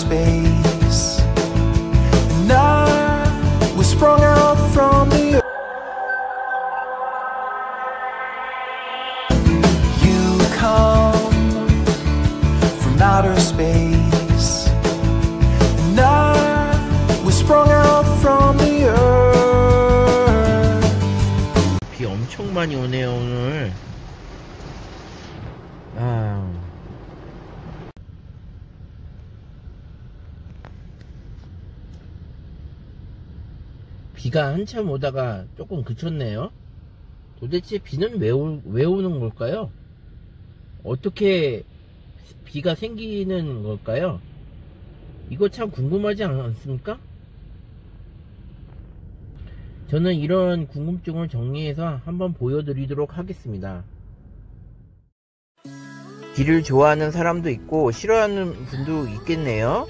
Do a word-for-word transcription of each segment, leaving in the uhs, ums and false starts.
space, and I was sprung out from the earth. You come from outer space, and I was sprung out from the earth. 비 엄청 많이 오네요 오늘. 아. 비가 한참 오다가 조금 그쳤네요. 도대체 비는 왜, 오, 왜 오는 걸까요? 어떻게 비가 생기는 걸까요? 이거 참 궁금하지 않습니까? 저는 이런 궁금증을 정리해서 한번 보여드리도록 하겠습니다. 비를 좋아하는 사람도 있고 싫어하는 분도 있겠네요.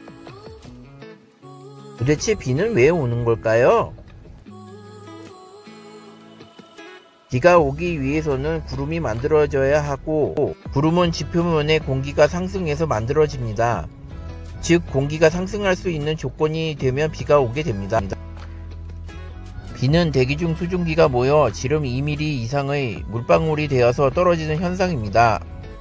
도대체 비는 왜 오는 걸까요? 비가 오기 위해서는 구름이 만들어져야 하고, 구름은 지표면에 공기가 상승해서 만들어집니다. 즉 공기가 상승할 수 있는 조건이 되면 비가 오게 됩니다. 비는 대기 중 수증기가 모여 지름 이 밀리미터 이상의 물방울이 되어서 떨어지는 현상입니다.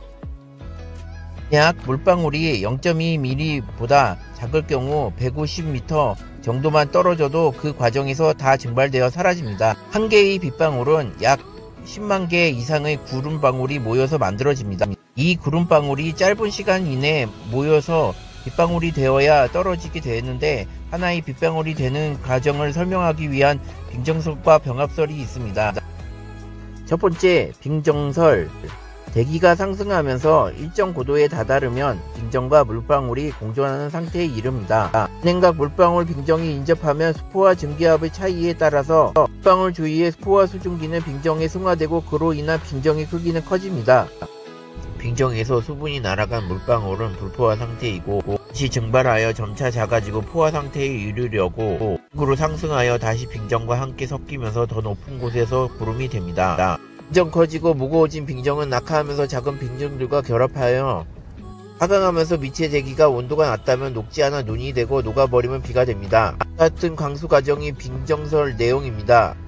만약 물방울이 영 점 이 밀리미터보다 작을 경우 백오십 미터 정도만 떨어져도 그 과정에서 다 증발되어 사라집니다. 한 개의 빗방울은 약 십만 개 이상의 구름방울이 모여서 만들어집니다. 이 구름방울이 짧은 시간 이내에 모여서 빗방울이 되어야 떨어지게 되는데, 하나의 빗방울이 되는 과정을 설명하기 위한 빙정설과 병합설이 있습니다. 첫 번째, 빙정설. 대기가 상승하면서 일정 고도에 다다르면 빙정과 물방울이 공존하는 상태에 이릅니다. 진행각 물방울 빙정이 인접하면 수포와 증기압의 차이에 따라서 물방울 주위의 수포와 수증기는 빙정에 승화되고 그로 인한 빙정의 크기는 커집니다. 빙정에서 수분이 날아간 물방울은 불포화 상태이고, 다시 증발하여 점차 작아지고 포화 상태에 이르려고 으로 상승하여 다시 빙정과 함께 섞이면서 더 높은 곳에서 구름이 됩니다. 빙정 커지고 무거워진 빙정은 낙하하면서 작은 빙정들과 결합하여 하강하면서 밑의 대기가 온도가 낮다면 녹지 않아 눈이 되고 녹아버리면 비가 됩니다. 같은 강수 과정이 빙정설 내용입니다.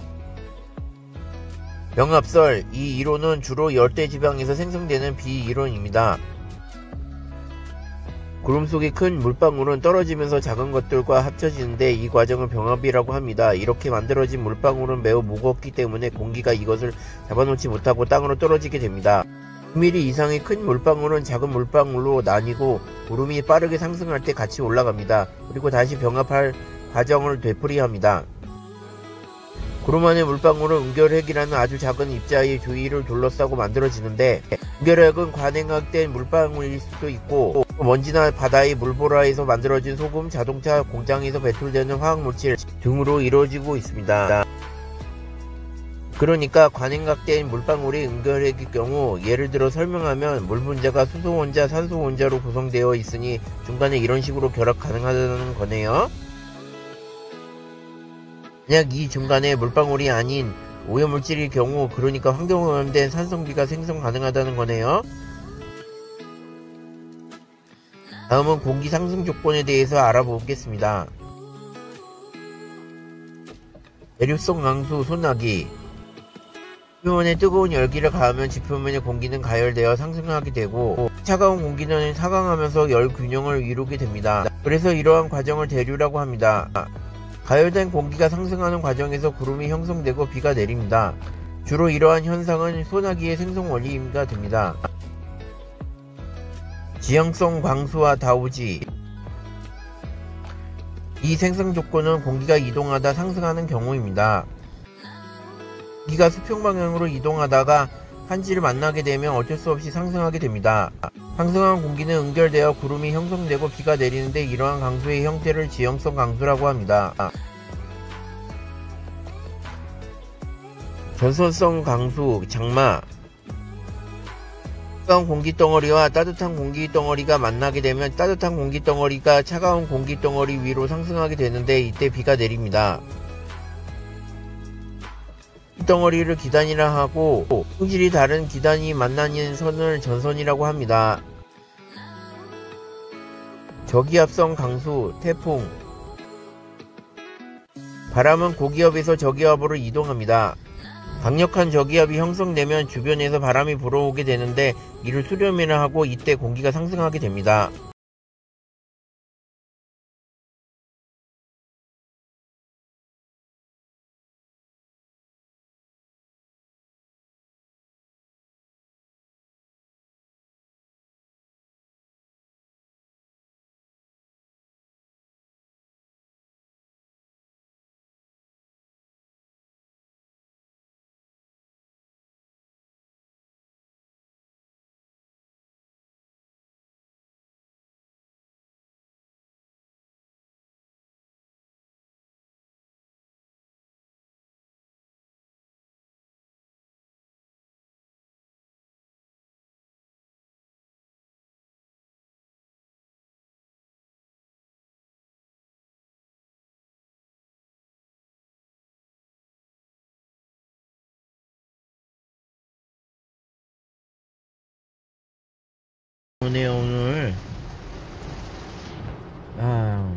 병합설. 이 이론은 주로 열대지방에서 생성되는 비 이론입니다. 구름 속의 큰 물방울은 떨어지면서 작은 것들과 합쳐지는데 이 과정을 병합이라고 합니다. 이렇게 만들어진 물방울은 매우 무겁기 때문에 공기가 이것을 잡아놓지 못하고 땅으로 떨어지게 됩니다. 구 밀리미터 이상의 큰 물방울은 작은 물방울로 나뉘고 구름이 빠르게 상승할 때 같이 올라갑니다. 그리고 다시 병합할 과정을 되풀이합니다. 구름 안의 물방울은 은결핵이라는 아주 작은 입자의 주위를 둘러싸고 만들어지는데, 은결핵은 관행학된 물방울일 수도 있고 먼지나 바다의 물보라에서 만들어진 소금, 자동차 공장에서 배출되는 화학물질 등으로 이루어지고 있습니다. 그러니까 관행학된 물방울이 은결핵일 경우, 예를 들어 설명하면 물 분자가 수소 원자, 산소 원자로 구성되어 있으니 중간에 이런 식으로 결합 가능하다는 거네요. 만약 이 중간에 물방울이 아닌 오염물질일 경우, 그러니까 환경오염된 산성비가 생성 가능하다는 거네요. 다음은 공기 상승 조건에 대해서 알아보겠습니다. 내륙성 강수 소나기. 지표면에 뜨거운 열기를 가하면 지표면의 공기는 가열되어 상승하게 되고, 차가운 공기는 하강하면서 열 균형을 이루게 됩니다. 그래서 이러한 과정을 대류라고 합니다. 가열된 공기가 상승하는 과정에서 구름이 형성되고 비가 내립니다. 주로 이러한 현상은 소나기의 생성 원리가 됩니다. 지형성 광수와 다우지. 이 생성 조건은 공기가 이동하다 상승하는 경우입니다. 공기가 수평 방향으로 이동하다가 한지를 만나게 되면 어쩔 수 없이 상승하게 됩니다. 상승한 공기는 응결되어 구름이 형성되고 비가 내리는데, 이러한 강수의 형태를 지형성 강수라고 합니다. 전선성 강수, 장마. 차가운 공기덩어리와 따뜻한 공기덩어리가 만나게 되면 따뜻한 공기덩어리가 차가운 공기덩어리 위로 상승하게 되는데, 이때 비가 내립니다. 덩어리를 기단이라 하고, 성질이 다른 기단이 만나는 선을 전선이라고 합니다. 저기압성 강수, 태풍. 바람은 고기압에서 저기압으로 이동합니다. 강력한 저기압이 형성되면 주변에서 바람이 불어오게 되는데 이를 수렴이라 하고 이때 공기가 상승하게 됩니다. 오네요 오늘. 아...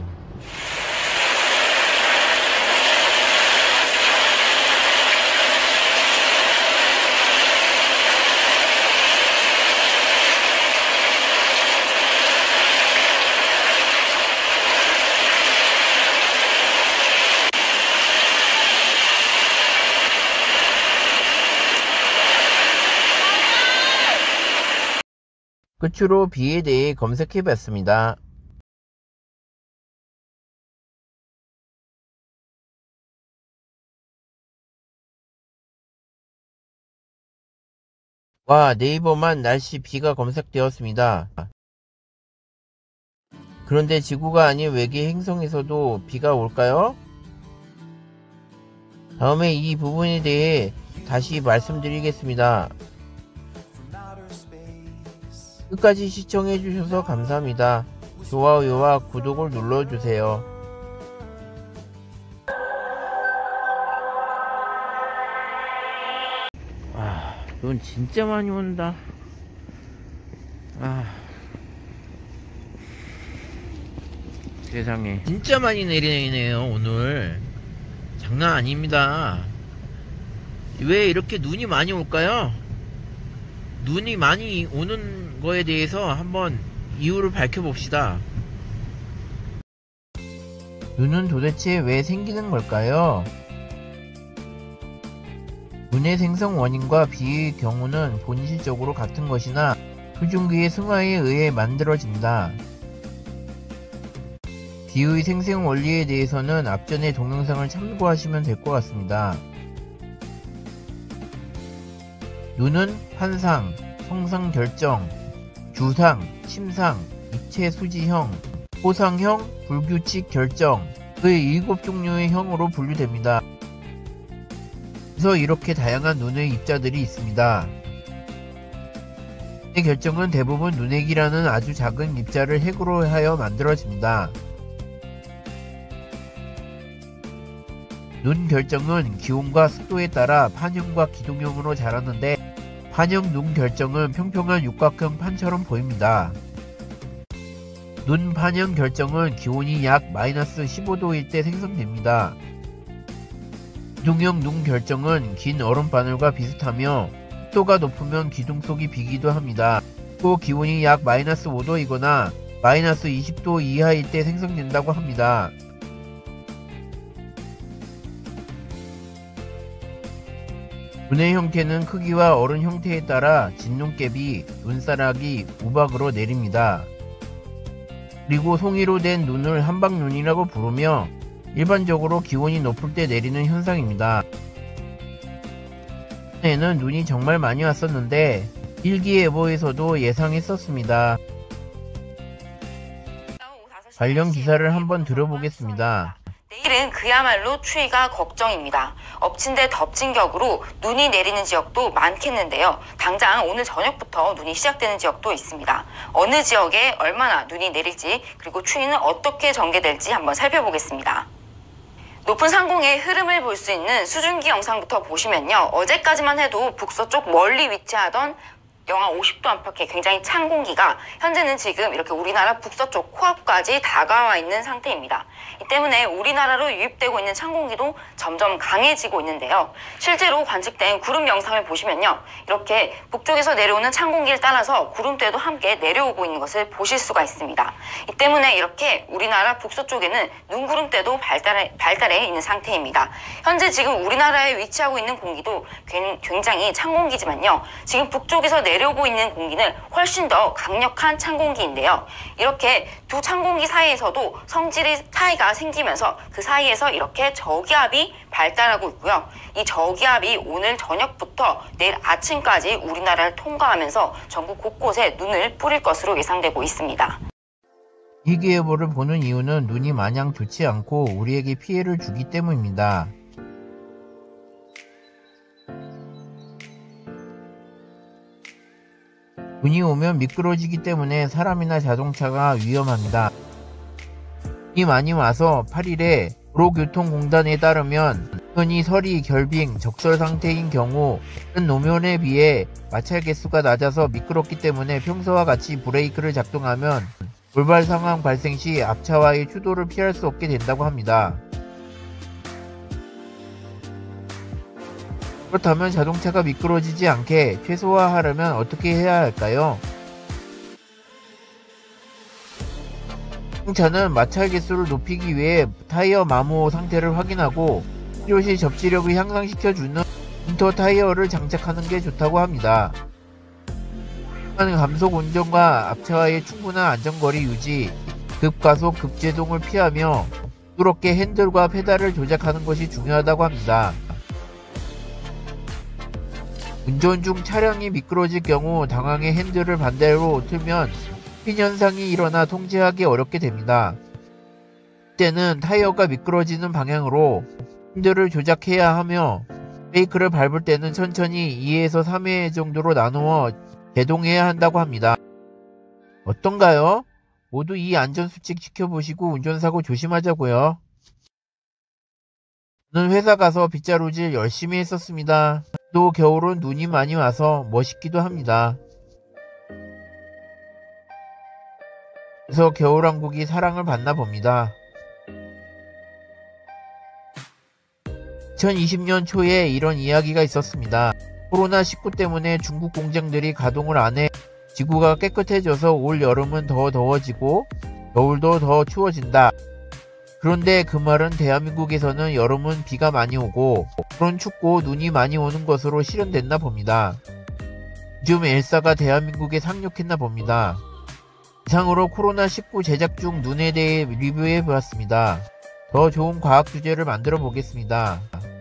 끝으로 비에 대해 검색해 봤습니다. 와, 네이버만 날씨 비가 검색되었습니다. 그런데 지구가 아닌 외계 행성에서도 비가 올까요? 다음에 이 부분에 대해 다시 말씀드리겠습니다. 끝까지 시청해주셔서 감사합니다. 좋아요와 구독을 눌러주세요. 아, 눈 진짜 많이 온다. 아, 세상에. 진짜 많이 내리네요, 오늘. 장난 아닙니다. 왜 이렇게 눈이 많이 올까요? 눈이 많이 오는 거에 대해서 한번 이유를 밝혀봅시다. 눈은 도대체 왜 생기는 걸까요? 눈의 생성 원인과 비의 경우는 본질적으로 같은 것이나 수증기의 승화에 의해 만들어진다. 비의 생성 원리에 대해서는 앞전의 동영상을 참고하시면 될 것 같습니다. 눈은 환상, 성상 결정, 주상, 침상, 입체 수지형, 호상형, 불규칙 결정 의 일곱 종류의 형으로 분류됩니다. 그래서 이렇게 다양한 눈의 입자들이 있습니다. 눈의 결정은 대부분 눈액이라는 아주 작은 입자를 핵으로 하여 만들어집니다. 눈 결정은 기온과 습도에 따라 판형과 기둥형으로 자라는데 판형 눈 결정은 평평한 육각형 판처럼 보입니다. 눈 판형 결정은 기온이 약 마이너스 십오 도일 때 생성됩니다. 기둥형 눈 결정은 긴 얼음바늘과 비슷하며 습도가 높으면 기둥 속이 비기도 합니다. 또 기온이 약 마이너스 오 도이거나 마이너스 이십 도 이하일 때 생성된다고 합니다. 눈의 형태는 크기와 얼음 형태에 따라 진눈깨비, 눈사락이 우박으로 내립니다. 그리고 송이로 된 눈을 한방눈이라고 부르며 일반적으로 기온이 높을 때 내리는 현상입니다. 예전에는 눈이 정말 많이 왔었는데 일기예보에서도 예상했었습니다. 관련 기사를 한번 들어보겠습니다. 내일은 그야말로 추위가 걱정입니다. 엎친 데 덮친 격으로 눈이 내리는 지역도 많겠는데요. 당장 오늘 저녁부터 눈이 시작되는 지역도 있습니다. 어느 지역에 얼마나 눈이 내릴지 그리고 추위는 어떻게 전개될지 한번 살펴보겠습니다. 높은 상공의 흐름을 볼 수 있는 수증기 영상부터 보시면요. 어제까지만 해도 북서쪽 멀리 위치하던 영하 오십 도 안팎의 굉장히 찬 공기가 현재는 지금 이렇게 우리나라 북서쪽 코앞까지 다가와 있는 상태입니다. 이 때문에 우리나라로 유입되고 있는 찬 공기도 점점 강해지고 있는데요. 실제로 관측된 구름 영상을 보시면요. 이렇게 북쪽에서 내려오는 찬 공기를 따라서 구름대도 함께 내려오고 있는 것을 보실 수가 있습니다. 이 때문에 이렇게 우리나라 북서쪽에는 눈구름대도 발달해, 발달해 있는 상태입니다. 현재 지금 우리나라에 위치하고 있는 공기도 굉장히 찬 공기지만요. 지금 북쪽에서 내려오고 있는 공기는 훨씬 더 강력한 찬 공기인데요. 이렇게 두 찬 공기 사이에서도 성질의 차이가 생기면서 그 사이에서 이렇게 저기압이 발달하고 있고요. 이 저기압이 오늘 저녁부터 내일 아침까지 우리나라를 통과하면서 전국 곳곳에 눈을 뿌릴 것으로 예상되고 있습니다. 일기예보를 보는 이유는 눈이 마냥 좋지 않고 우리에게 피해를 주기 때문입니다. 눈이 오면 미끄러지기 때문에 사람이나 자동차가 위험합니다. 눈이 많이 와서 팔 일에 도로교통공단에 따르면 노면이 서리, 결빙, 적설 상태인 경우 다른 노면에 비해 마찰 개수가 낮아서 미끄럽기 때문에 평소와 같이 브레이크를 작동하면 돌발 상황 발생 시 앞차와의 추돌을 피할 수 없게 된다고 합니다. 그렇다면 자동차가 미끄러지지 않게 최소화하려면 어떻게 해야 할까요? 자동차는 마찰 개수를 높이기 위해 타이어 마모 상태를 확인하고 필요시 접지력을 향상시켜주는 윈터 타이어를 장착하는 게 좋다고 합니다. 감속 운전과 앞차와의 충분한 안전거리 유지, 급가속, 급제동을 피하며 부드럽게 핸들과 페달을 조작하는 것이 중요하다고 합니다. 운전 중 차량이 미끄러질 경우 당황해 핸들을 반대로 틀면 스핀 현상이 일어나 통제하기 어렵게 됩니다. 이때는 타이어가 미끄러지는 방향으로 핸들을 조작해야 하며 브레이크를 밟을 때는 천천히 이에서 삼 회 정도로 나누어 제동해야 한다고 합니다. 어떤가요? 모두 이 안전수칙 지켜보시고 운전사고 조심하자고요. 저는 회사 가서 빗자루질 열심히 했었습니다. 또 겨울은 눈이 많이 와서 멋있기도 합니다. 그래서 겨울왕국이 사랑을 받나 봅니다. 이천이십 년 초에 이런 이야기가 있었습니다. 코로나 십구 때문에 중국 공장들이 가동을 안 해 지구가 깨끗해져서 올 여름은 더 더워지고 겨울도 더 추워진다. 그런데 그 말은 대한민국에서는 여름은 비가 많이 오고 겨울은 춥고 눈이 많이 오는 것으로 실현됐나 봅니다. 요즘 엘사가 대한민국에 상륙했나 봅니다. 이상으로 코로나 십구 제작 중 눈에 대해 리뷰해 보았습니다. 더 좋은 과학 주제를 만들어 보겠습니다.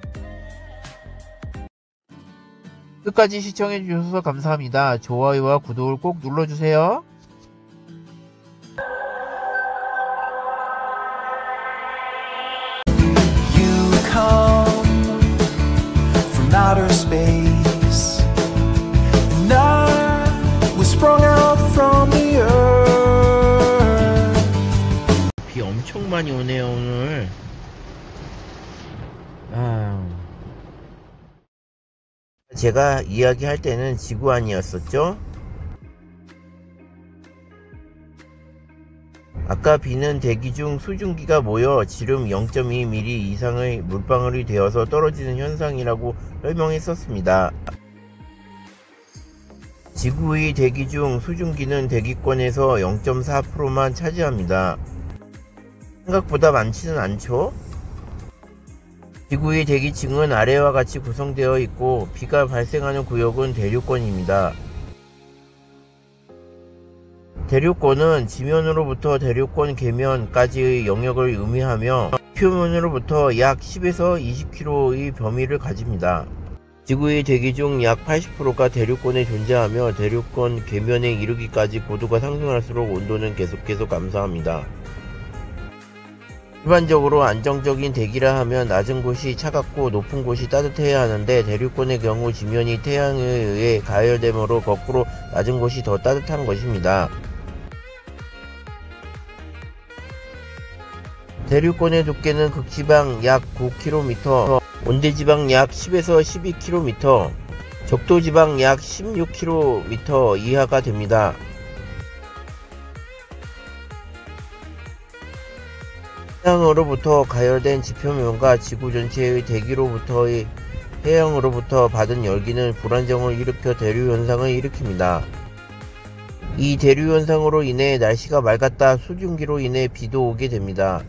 끝까지 시청해 주셔서 감사합니다. 좋아요와 구독을 꼭 눌러주세요. You come from outer space, and I was sprung out from the earth. 비 엄청 많이 오네요 오늘. 아... 제가 이야기할 때는 지구안이었었죠. 아까 비는 대기 중 수증기가 모여 지름 영 점 이 밀리미터 이상의 물방울이 되어서 떨어지는 현상이라고 설명했었습니다. 지구의 대기 중 수증기는 대기권에서 영 점 사 퍼센트만 차지합니다. 생각보다 많지는 않죠? 지구의 대기층은 아래와 같이 구성되어 있고 비가 발생하는 구역은 대륙권입니다. 대륙권은 지면으로부터 대륙권 계면까지의 영역을 의미하며 표면으로부터 약 십에서 이십 킬로미터의 범위를 가집니다. 지구의 대기 중 약 팔십 퍼센트가 대륙권에 존재하며 대륙권 계면에 이르기까지 고도가 상승할수록 온도는 계속해서 감소합니다. 일반적으로 안정적인 대기라 하면 낮은 곳이 차갑고 높은 곳이 따뜻해야 하는데 대륙권의 경우 지면이 태양에 의해 가열됨으로 거꾸로 낮은 곳이 더 따뜻한 것입니다. 대륙권의 두께는 극지방 약 구 킬로미터, 온대지방 약 십에서 십이 킬로미터, 적도지방 약 십육 킬로미터 이하가 됩니다. 태양으로부터 가열된 지표면과 지구 전체의 대기로부터의 해양으로부터 받은 열기는 불안정을 일으켜 대류현상을 일으킵니다. 이 대류현상으로 인해 날씨가 맑았다 수증기로 인해 비도 오게 됩니다.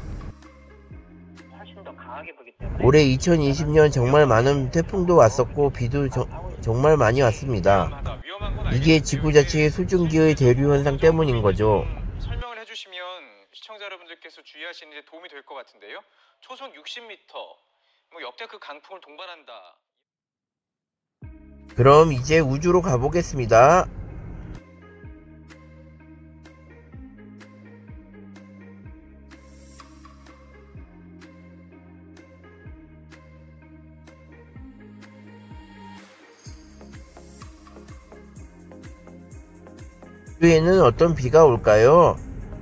올해 이천이십 년 정말 많은 태풍도 왔었고 비도 저, 정말 많이 왔습니다. 이게 지구 자체의 수증기의 대류현상 때문인 거죠. 설명을 해주시면 시청자 여러분들께서 주의하시는 데 도움이 될 것 같은데요. 초속 육십 미터, 뭐 역대급 강풍을 동반한다. 그럼 이제 우주로 가보겠습니다. 우주에는 어떤 비가 올까요?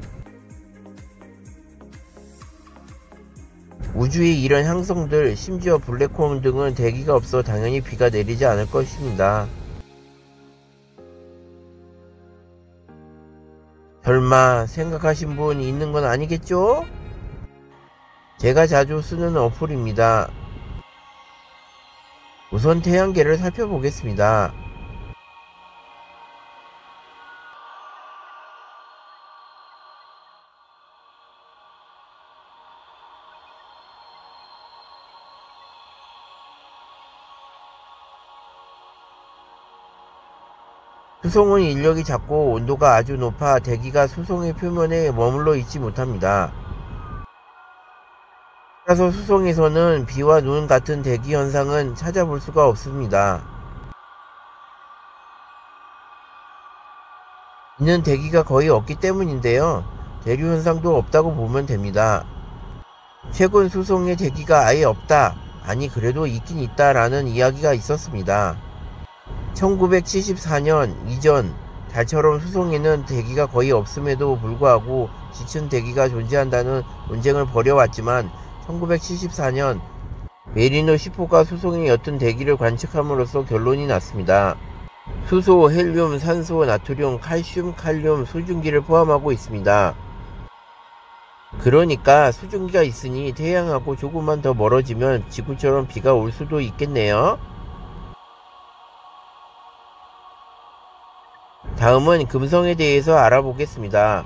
우주의 이런 항성들, 심지어 블랙홀 등은 대기가 없어 당연히 비가 내리지 않을 것입니다. 설마 생각하신 분 있는 건 아니겠죠? 제가 자주 쓰는 어플입니다. 우선 태양계를 살펴보겠습니다. 수송은 인력이 작고 온도가 아주 높아 대기가 수송의 표면에 머물러 있지 못합니다. 따라서 수송에서는 비와 눈 같은 대기 현상은 찾아볼 수가 없습니다. 이는 대기가 거의 없기 때문인데요. 대류 현상도 없다고 보면 됩니다. 최근 수송에 대기가 아예 없다, 아니 그래도 있긴 있다 라는 이야기가 있었습니다. 천구백칠십사 년 이전 달처럼 수송에는 대기가 거의 없음에도 불구하고 짙은 대기가 존재한다는 논쟁을 벌여왔지만 천구백칠십사 년 메리너 십 호가 수송의 옅은 대기를 관측함으로써 결론이 났습니다. 수소, 헬륨, 산소, 나트륨, 칼슘, 칼륨, 수증기를 포함하고 있습니다. 그러니까 수증기가 있으니 태양하고 조금만 더 멀어지면 지구처럼 비가 올 수도 있겠네요. 다음은 금성에 대해서 알아보겠습니다.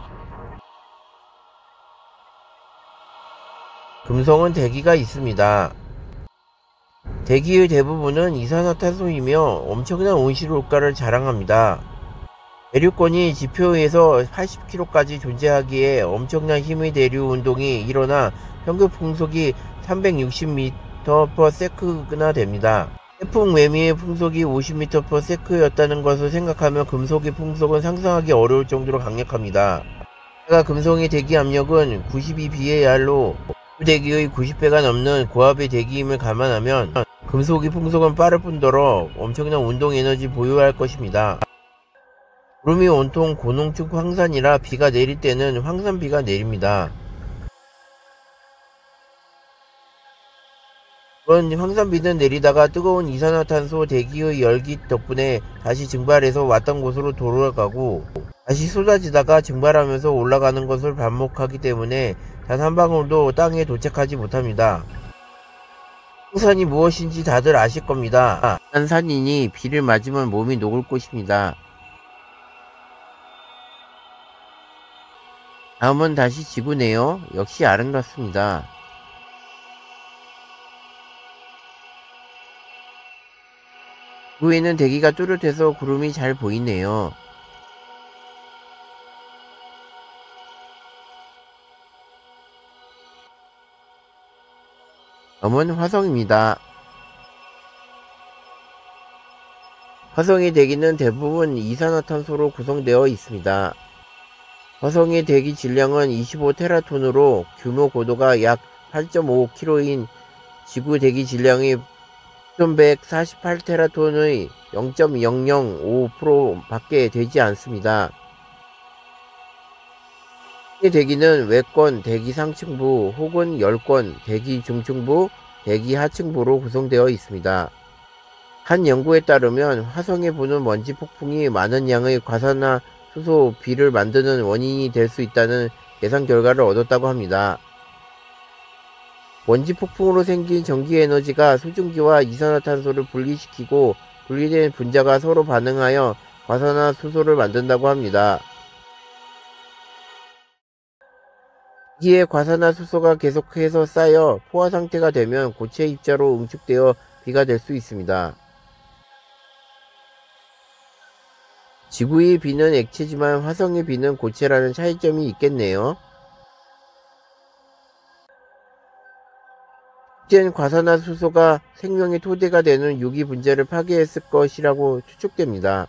금성은 대기가 있습니다. 대기의 대부분은 이산화탄소이며 엄청난 온실 효과를 자랑합니다. 대류권이 지표에서 팔십 킬로미터까지 존재하기에 엄청난 힘의 대류 운동이 일어나 평균 풍속이 삼백육십 미터 퍼 세컨드나 됩니다. 태풍 매미의 풍속이 오십 미터 퍼 세컨드였다는 것을 생각하면 금속의 풍속은 상상하기 어려울 정도로 강력합니다. 게다가 금성의 대기 압력은 구십이 비에이알로 대기의 구십 배가 넘는 고압의 대기임을 감안하면 금속의 풍속은 빠를 뿐더러 엄청난 운동 에너지 보유할 것입니다. 구름이 온통 고농축 황산이라 비가 내릴 때는 황산비가 내립니다. 그런 황산비는 내리다가 뜨거운 이산화탄소 대기의 열기 덕분에 다시 증발해서 왔던 곳으로 돌아가고 다시 쏟아지다가 증발하면서 올라가는 것을 반복하기 때문에 단 한 방울도 땅에 도착하지 못합니다. 황산이 무엇인지 다들 아실 겁니다. 산산이니 비를 맞으면 몸이 녹을 것입니다. 다음은 다시 지구네요. 역시 아름답습니다. 지구에는 대기가 뚜렷해서 구름이 잘 보이네요. 다음은 화성입니다. 화성의 대기는 대부분 이산화탄소로 구성되어 있습니다. 화성의 대기 질량은 이십오 테라톤으로 규모 고도가 약 팔 점 오 킬로미터인 지구 대기 질량의 천백사십팔 테라톤의 영 점 영영오 퍼센트 밖에 되지 않습니다. 이 대기는 외권 대기 상층부 혹은 열권 대기 중층부, 대기 하층부로 구성되어 있습니다. 한 연구에 따르면 화성에 부는 먼지 폭풍이 많은 양의 과산화수소 비를 만드는 원인이 될 수 있다는 예상 결과를 얻었다고 합니다. 먼지 폭풍으로 생긴 전기 에너지가 수증기와 이산화탄소를 분리시키고 분리된 분자가 서로 반응하여 과산화수소를 만든다고 합니다. 여기에 과산화수소가 계속해서 쌓여 포화 상태가 되면 고체 입자로 응축되어 비가 될 수 있습니다. 지구의 비는 액체지만 화성의 비는 고체라는 차이점이 있겠네요. 이젠 과산화수소가 생명의 토대가 되는 유기 분자를 파괴했을 것이라고 추측됩니다.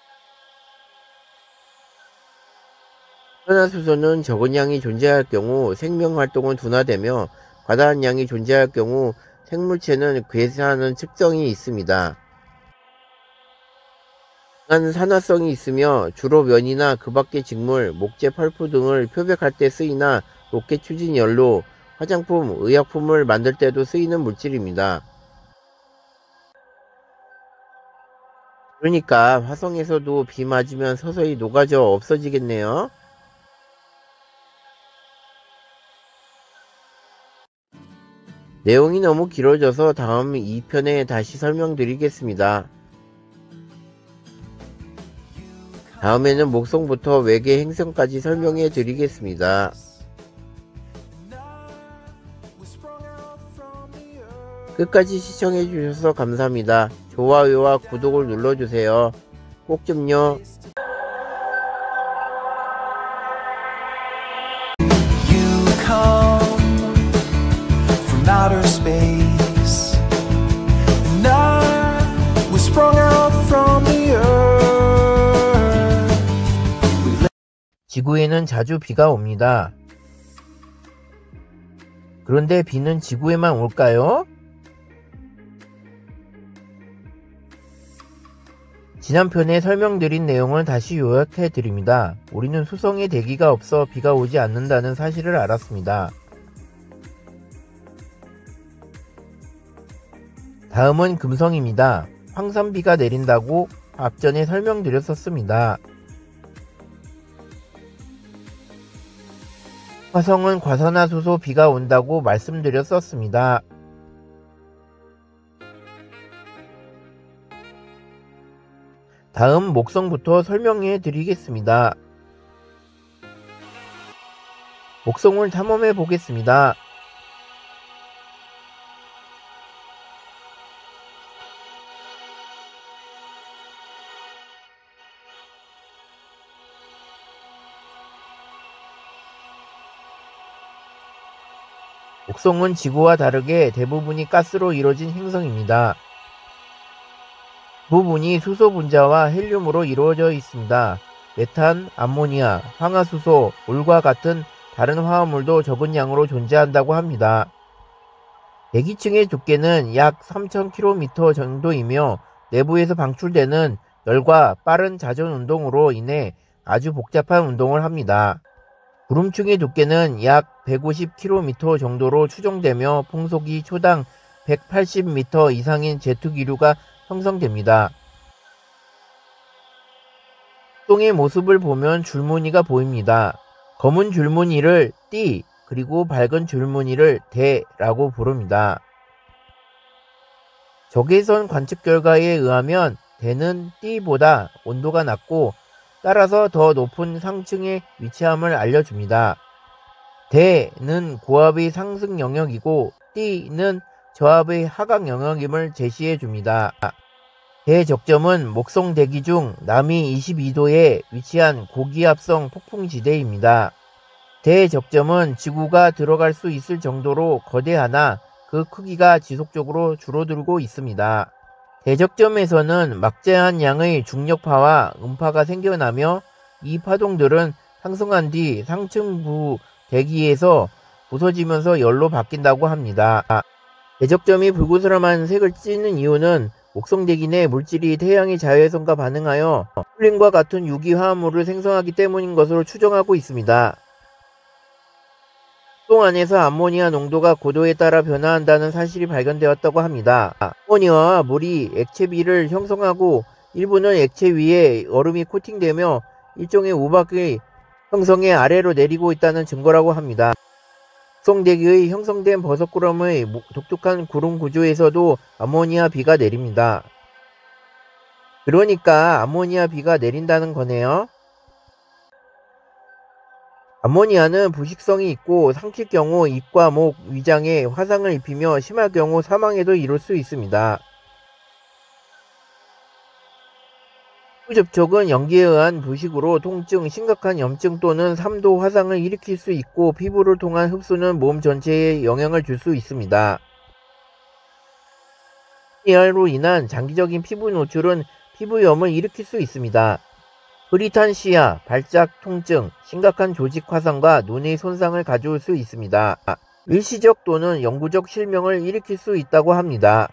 과산화수소는 적은 양이 존재할 경우 생명활동은 둔화되며 과다한 양이 존재할 경우 생물체는 괴사하는 특성이 있습니다. 강한 산화성이 있으며 주로 면이나 그 밖의 직물, 목재, 펄프 등을 표백할 때 쓰이나 로켓 추진 연료, 화장품, 의약품을 만들 때도 쓰이는 물질입니다. 그러니까 화성에서도 비 맞으면 서서히 녹아져 없어지겠네요. 내용이 너무 길어져서 다음 이 편에 다시 설명드리겠습니다. 다음에는 목성부터 외계 행성까지 설명해 드리겠습니다. 끝까지 시청해 주셔서 감사합니다. 좋아요와 구독을 눌러주세요. 꼭 좀요. You come from outer space, and I was sprung out from the earth. 지구에는 자주 비가 옵니다. 그런데 비는 지구에만 올까요? 지난 편에 설명드린 내용을 다시 요약해 드립니다. 우리는 수성에 대기가 없어 비가 오지 않는다는 사실을 알았습니다. 다음은 금성입니다. 황산비가 내린다고 앞전에 설명드렸었습니다. 화성은 과산화수소 비가 온다고 말씀드렸었습니다. 다음 목성부터 설명해 드리겠습니다. 목성을 탐험해 보겠습니다. 목성은 지구와 다르게 대부분이 가스로 이루어진 행성입니다. 부분이 수소 분자와 헬륨으로 이루어져 있습니다. 메탄, 암모니아, 황화수소, 물과 같은 다른 화합물도 적은 양으로 존재한다고 합니다. 대기층의 두께는 약 삼천 킬로미터 정도이며 내부에서 방출되는 열과 빠른 자전 운동으로 인해 아주 복잡한 운동을 합니다. 구름층의 두께는 약 백오십 킬로미터 정도로 추정되며 풍속이 초당 백팔십 미터 이상인 제트기류가 형성됩니다. 똥의 모습을 보면 줄무늬가 보입니다. 검은 줄무늬를 띠, 그리고 밝은 줄무늬를 대라고 부릅니다. 적외선 관측 결과에 의하면 대는 띠보다 온도가 낮고 따라서 더 높은 상층에 위치함을 알려줍니다. 대는 고압의 상승 영역이고 띠는 저압의 하강 영역임을 제시해 줍니다. 대적점은 목성 대기 중 남위 이십이 도에 위치한 고기압성 폭풍지대입니다. 대적점은 지구가 들어갈 수 있을 정도로 거대하나 그 크기가 지속적으로 줄어들고 있습니다. 대적점에서는 막대한 양의 중력파와 음파가 생겨나며 이 파동들은 상승한 뒤 상층부 대기에서 부서지면서 열로 바뀐다고 합니다. 대적점이 불그스름한 색을 띠는 이유는 목성 대기 내 물질이 태양의 자외선과 반응하여 폴린과 같은 유기 화합물을 생성하기 때문인 것으로 추정하고 있습니다. 똥 안에서 암모니아 농도가 고도에 따라 변화한다는 사실이 발견되었다고 합니다. 암모니아와 물이 액체비를 형성하고 일부는 액체 위에 얼음이 코팅되며 일종의 우박의 형성에 아래로 내리고 있다는 증거라고 합니다. 곡성대기의 형성된 버섯구름의 독특한 구름 구조에서도 암모니아 비가 내립니다. 그러니까 암모니아 비가 내린다는 거네요. 암모니아는 부식성이 있고 삼킬 경우 입과 목, 위장에 화상을 입히며 심할 경우 사망에도 이를 수 있습니다. 피부 접촉은 연기에 의한 부식으로 통증, 심각한 염증 또는 삼 도 화상을 일으킬 수 있고 피부를 통한 흡수는 몸 전체에 영향을 줄 수 있습니다. 암모니아로 인한 장기적인 피부 노출은 피부염을 일으킬 수 있습니다. 흐릿한 시야, 발작 통증, 심각한 조직 화상과 눈의 손상을 가져올 수 있습니다. 일시적 또는 영구적 실명을 일으킬 수 있다고 합니다.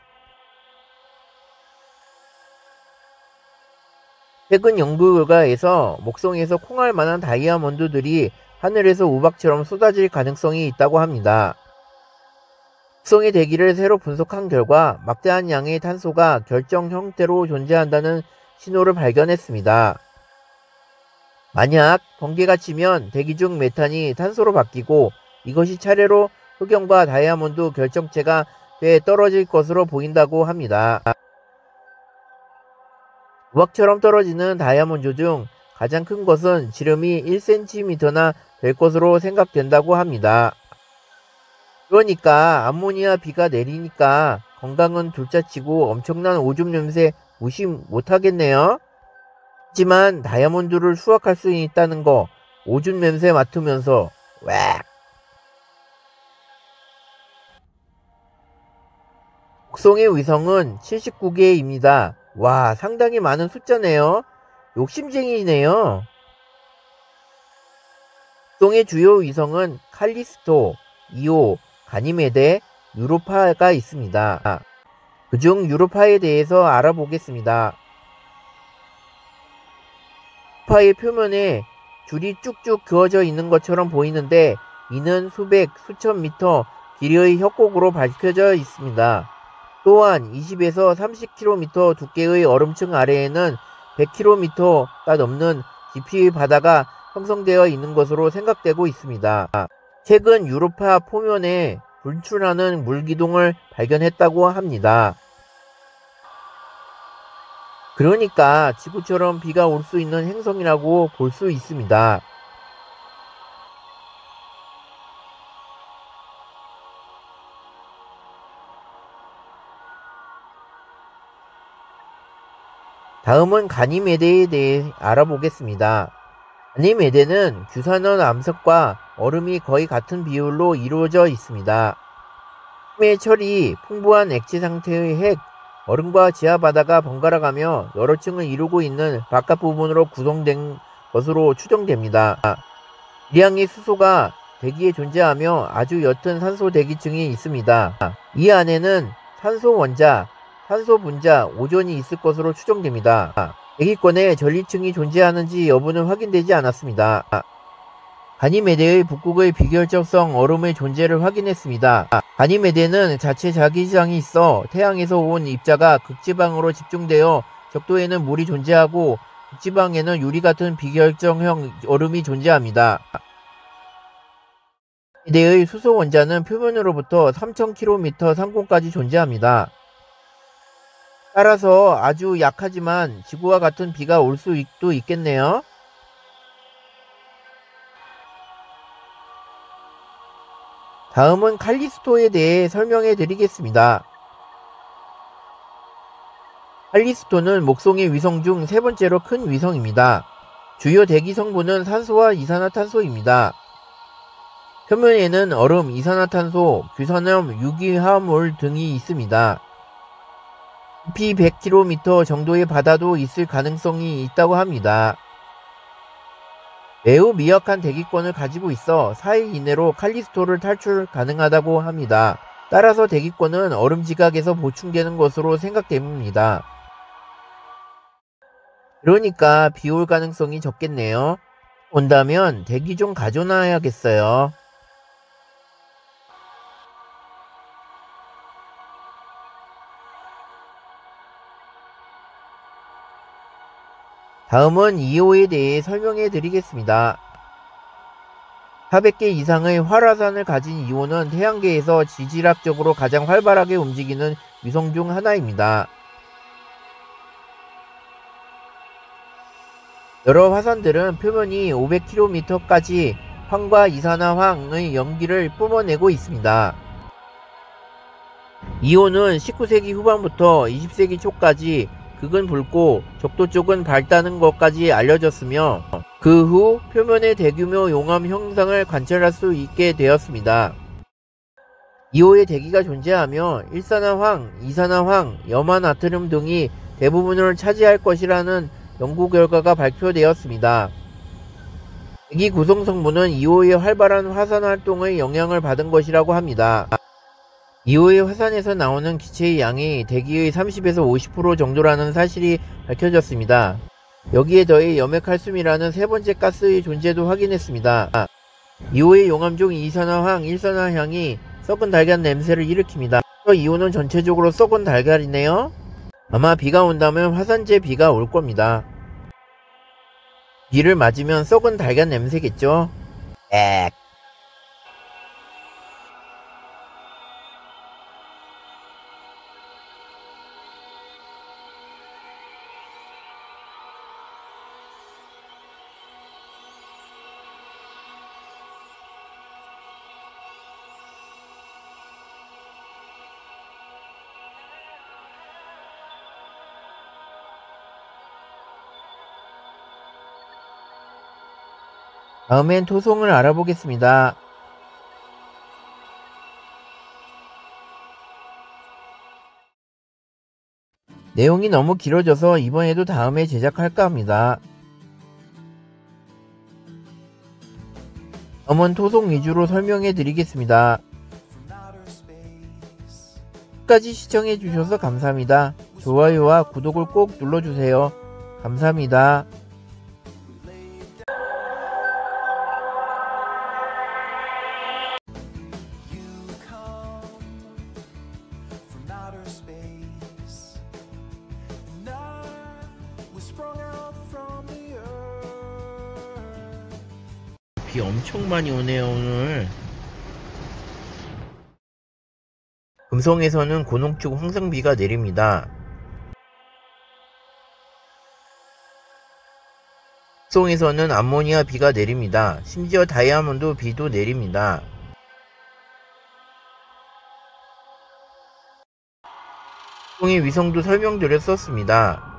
최근 연구 결과에서 목성에서 콩알 만한 다이아몬드들이 하늘에서 우박처럼 쏟아질 가능성이 있다고 합니다. 목성의 대기를 새로 분석한 결과 막대한 양의 탄소가 결정 형태로 존재한다는 신호를 발견했습니다. 만약 번개가 치면 대기 중 메탄이 탄소로 바뀌고 이것이 차례로 흑연과 다이아몬드 결정체가 돼 떨어질 것으로 보인다고 합니다. 우박처럼 떨어지는 다이아몬드 중 가장 큰 것은 지름이 일 센티미터나 될 것으로 생각된다고 합니다. 그러니까 암모니아 비가 내리니까 건강은 둘째치고 엄청난 오줌 냄새 무시 못하겠네요. 하지만 다이아몬드를 수확할 수 있다는 거 오줌 냄새 맡으면서 왁! 목성의 위성은 칠십구 개입니다. 와, 상당히 많은 숫자네요. 욕심쟁이네요. 목성의 주요 위성은 칼리스토, 이오, 가니메데, 유로파가 있습니다. 그중 유로파에 대해서 알아보겠습니다. 유로파의 표면에 줄이 쭉쭉 그어져 있는 것처럼 보이는데 이는 수백, 수천 미터 길이의 협곡으로 밝혀져 있습니다. 또한 이십에서 삼십 킬로미터 두께의 얼음층 아래에는 백 킬로미터가 넘는 깊이의 바다가 형성되어 있는 것으로 생각되고 있습니다. 최근 유로파 표면에 분출하는 물기둥을 발견했다고 합니다. 그러니까 지구처럼 비가 올 수 있는 행성이라고 볼 수 있습니다. 다음은 가니메데에 대해 알아보겠습니다. 가니메데는 규산화 암석과 얼음이 거의 같은 비율로 이루어져 있습니다. 힘의 철이 풍부한 액체 상태의 핵, 얼음과 지하바다가 번갈아가며 여러 층을 이루고 있는 바깥 부분으로 구성된 것으로 추정됩니다. 대량의 수소가 대기에 존재하며 아주 옅은 산소 대기층이 있습니다. 이 안에는 산소 원자, 산소 분자, 오존이 있을 것으로 추정됩니다. 대기권에 전리층이 존재하는지 여부는 확인되지 않았습니다. 가니메데의 북극의 비결정성 얼음의 존재를 확인했습니다. 가니메데는 자체 자기장이 있어 태양에서 온 입자가 극지방으로 집중되어 적도에는 물이 존재하고 극지방에는 유리 같은 비결정형 얼음이 존재합니다. 가니메데의 수소 원자는 표면으로부터 삼천 킬로미터 상공까지 존재합니다. 따라서 아주 약하지만 지구와 같은 비가 올 수도 있겠네요. 다음은 칼리스토에 대해 설명해 드리겠습니다. 칼리스토는 목성의 위성 중 세 번째로 큰 위성입니다. 주요 대기 성분은 산소와 이산화탄소입니다. 표면에는 얼음, 이산화탄소, 규산염, 유기화합물 등이 있습니다. 깊이 백 킬로미터 정도의 바다도 있을 가능성이 있다고 합니다. 매우 미약한 대기권을 가지고 있어 사 일 이내로 칼리스토를 탈출 가능하다고 합니다. 따라서 대기권은 얼음 지각에서 보충되는 것으로 생각됩니다. 그러니까 비 올 가능성이 적겠네요. 온다면 대기 좀 가져놔야겠어요. 다음은 이오에 대해 설명해 드리겠습니다. 사백 개 이상의 활화산을 가진 이오는 태양계에서 지질학적으로 가장 활발하게 움직이는 위성 중 하나입니다. 여러 화산들은 표면이 오백 킬로미터까지 황과 이산화황의 연기를 뿜어내고 있습니다. 이오는 십구 세기 후반부터 이십 세기 초까지 극은 붉고 적도 쪽은 밝다는 것까지 알려졌으며 그 후 표면의 대규모 용암 형상을 관찰할 수 있게 되었습니다. 이오의 대기가 존재하며 일산화황, 이산화황, 염화나트륨 등이 대부분을 차지할 것이라는 연구 결과가 발표되었습니다. 대기 구성 성분은 이오의 활발한 화산 활동의 영향을 받은 것이라고 합니다. 이오의 화산에서 나오는 기체의 양이 대기의 삼십에서 오십 퍼센트 정도라는 사실이 밝혀졌습니다. 여기에 더해 염액칼슘이라는 세 번째 가스의 존재도 확인했습니다. 이오의 용암 중 이산화황, 일산화향이 썩은 달걀 냄새를 일으킵니다. 이오는 전체적으로 썩은 달걀이네요. 아마 비가 온다면 화산재 비가 올 겁니다. 비를 맞으면 썩은 달걀 냄새겠죠? 엑. 다음엔 토송을 알아보겠습니다. 내용이 너무 길어져서 이번에도 다음에 제작할까 합니다. 다음은 토송 위주로 설명해 드리겠습니다. 끝까지 시청해 주셔서 감사합니다. 좋아요와 구독을 꼭 눌러주세요. 감사합니다. 비 엄청 많이 오네요. 오늘 금성에서는 고농축 황성비가 내립니다. 속성에서는 암모니아 비가 내립니다. 심지어 다이아몬드 비도 내립니다. 속성의 위성도 설명드렸었습니다.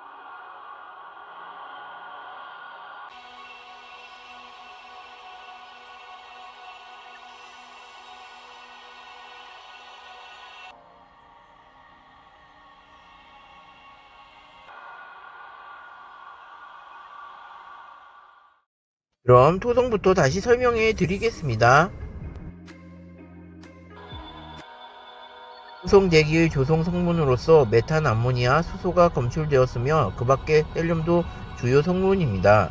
그럼 토성부터 다시 설명해 드리겠습니다. 토성 대기의 조성 성분으로서 메탄, 암모니아, 수소가 검출되었으며 그 밖에 헬륨도 주요 성분입니다.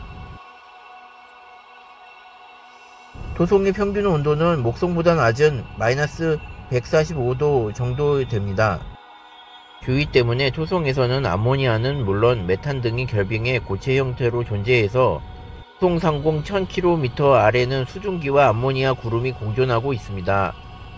토성의 평균 온도는 목성보다 낮은 마이너스 백사십오 도 정도 됩니다. 주의 때문에 토성에서는 암모니아는 물론 메탄 등이 결빙해 고체 형태로 존재해서 토성 상공 천 킬로미터 아래는 수증기와 암모니아 구름이 공존하고 있습니다.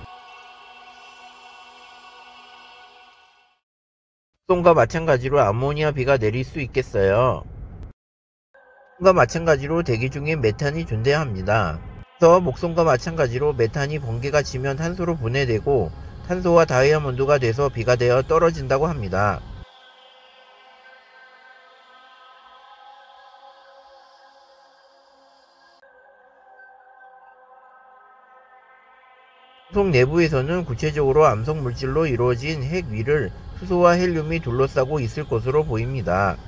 토성과 마찬가지로 암모니아 비가 내릴 수 있겠어요. 토성과 마찬가지로 대기 중에 메탄이 존재합니다. 그래서 목성과 마찬가지로 메탄이 번개가 치면 탄소로 분해되고 탄소와 다이아몬드가 돼서 비가 되어 떨어진다고 합니다. 토성 내부에서는 구체적으로 암석 물질로 이루어진 핵 위를 수소와 헬륨이 둘러싸고 있을 것으로 보입니다.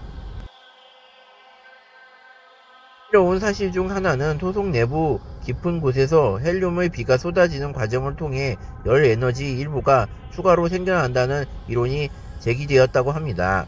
흥미로운 사실 중 하나는 토성 내부 깊은 곳에서 헬륨의 비가 쏟아지는 과정을 통해 열 에너지 일부가 추가로 생겨난다는 이론이 제기되었다고 합니다.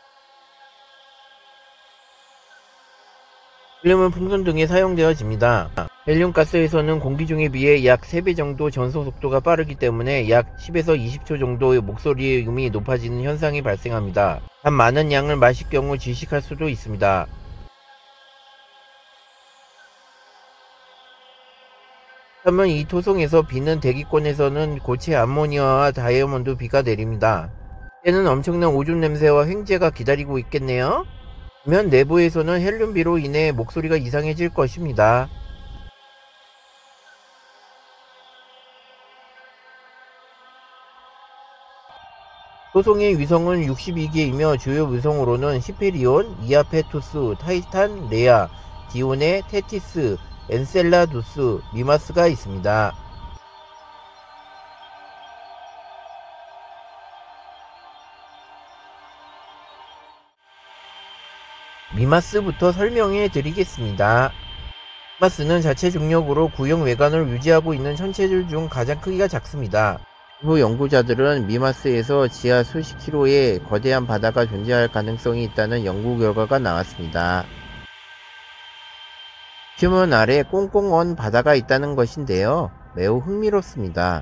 헬륨은 풍선 등에 사용되어집니다. 헬륨 가스에서는 공기 중에 비해 약 세 배 정도 전송 속도가 빠르기 때문에 약 십에서 이십 초 정도의 목소리의 음이 높아지는 현상이 발생합니다. 단 많은 양을 마실 경우 질식할 수도 있습니다. 그러면 이 토송에서 비는 대기권에서는 고체 암모니아와 다이아몬드 비가 내립니다. 이때는 엄청난 오존 냄새와 횡재가 기다리고 있겠네요. 그러면 내부에서는 헬륨비로 인해 목소리가 이상해질 것입니다. 토송의 위성은 육십이 개이며 주요 위성으로는 히페리온, 이아페투스, 타이탄, 레아, 디오네, 테티스, 엔셀라두스, 미마스가 있습니다. 미마스부터 설명해 드리겠습니다. 미마스는 자체 중력으로 구형 외관을 유지하고 있는 천체들 중 가장 크기가 작습니다. 일부 연구자들은 미마스에서 지하 수십 킬로의 거대한 바다가 존재할 가능성이 있다는 연구 결과가 나왔습니다. 표면 아래 꽁꽁 언 바다가 있다는 것인데요. 매우 흥미롭습니다.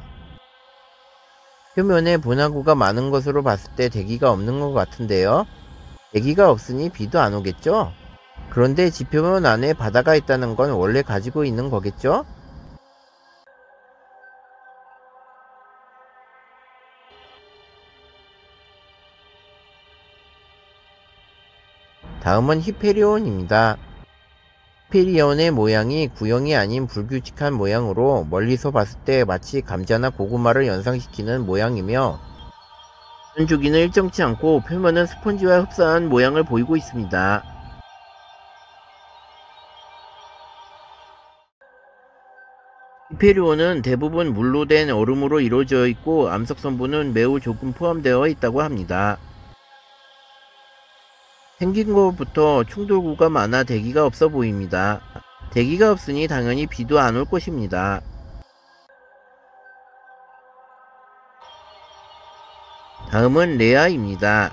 표면에 분화구가 많은 것으로 봤을 때 대기가 없는 것 같은데요. 대기가 없으니 비도 안 오겠죠? 그런데 지표면 안에 바다가 있다는 건 원래 가지고 있는 거겠죠? 다음은 히페리온입니다. 히페리온의 모양이 구형이 아닌 불규칙한 모양으로 멀리서 봤을 때 마치 감자나 고구마를 연상시키는 모양이며 주기는 일정치 않고 표면은 스펀지와 흡사한 모양을 보이고 있습니다. 히페리온은 대부분 물로 된 얼음으로 이루어져 있고 암석 성분은 매우 조금 포함되어 있다고 합니다. 생긴 것부터 충돌구가 많아 대기가 없어 보입니다. 대기가 없으니 당연히 비도 안 올 것입니다. 다음은 레아입니다.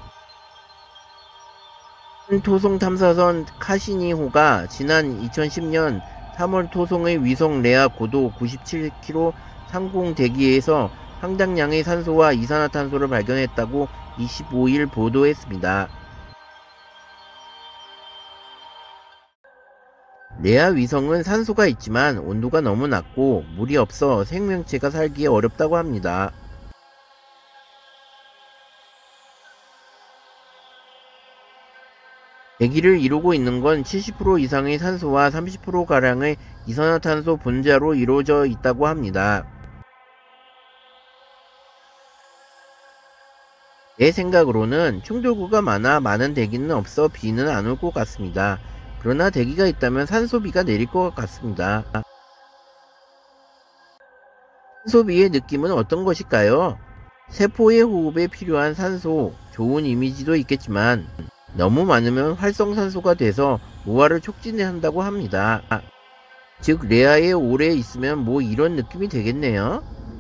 토송 탐사선 카시니호가 지난 이천십 년 삼월 토송의 위성 레아 고도 구십칠 킬로미터 상공 대기에서 상당량의 산소와 이산화탄소를 발견했다고 이십오 일 보도했습니다. 레아 위성은 산소가 있지만 온도가 너무 낮고 물이 없어 생명체가 살기 어렵다고 합니다. 대기를 이루고 있는 건 칠십 퍼센트 이상의 산소와 삼십 퍼센트가량의 이산화탄소 분자로 이루어져 있다고 합니다. 내 생각으로는 충돌구가 많아 많은 대기는 없어 비는 안 올 것 같습니다. 그러나 대기가 있다면 산소비가 내릴 것 같습니다. 산소비의 느낌은 어떤 것일까요? 세포의 호흡에 필요한 산소, 좋은 이미지도 있겠지만 너무 많으면 활성산소가 돼서 무화를 촉진한다고 합니다. 즉 레아에 오래 있으면 뭐 이런 느낌이 되겠네요.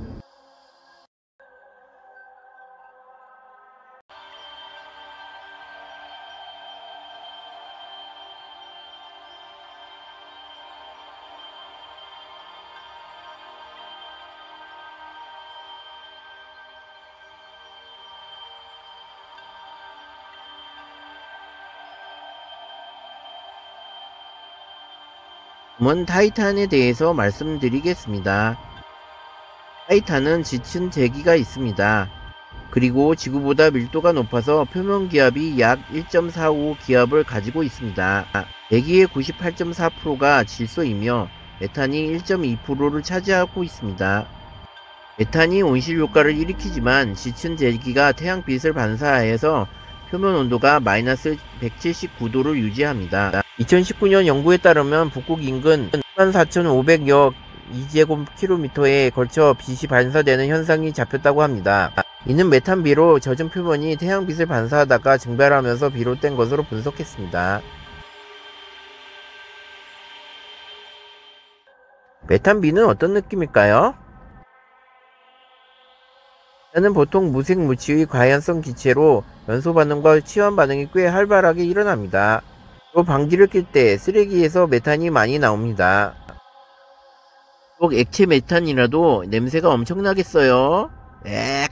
다음은 타이탄에 대해서 말씀드리겠습니다. 타이탄은 짙은 대기가 있습니다. 그리고 지구보다 밀도가 높아서 표면 기압이 약 일 점 사오 기압을 가지고 있습니다. 대기의 구십팔 점 사 퍼센트가 질소이며 메탄이 일 점 이 퍼센트를 차지하고 있습니다. 메탄이 온실 효과를 일으키지만 짙은 대기가 태양빛을 반사해서 표면 온도가 마이너스 백칠십구 도를 유지합니다. 이천십구 년 연구에 따르면 북극 인근 만 사천오백여 이제곱킬로미터에 걸쳐 빛이 반사되는 현상이 잡혔다고 합니다. 이는 메탄비로 젖은 표면이 태양빛을 반사하다가 증발하면서 비롯된 것으로 분석했습니다. 메탄비는 어떤 느낌일까요? 메탄은 보통 무색 무취의 과연성 기체로 연소 반응과 치환 반응이 꽤 활발하게 일어납니다. 또 방귀를 낄 때 쓰레기에서 메탄이 많이 나옵니다. 꼭 액체 메탄이라도 냄새가 엄청나겠어요. 엑.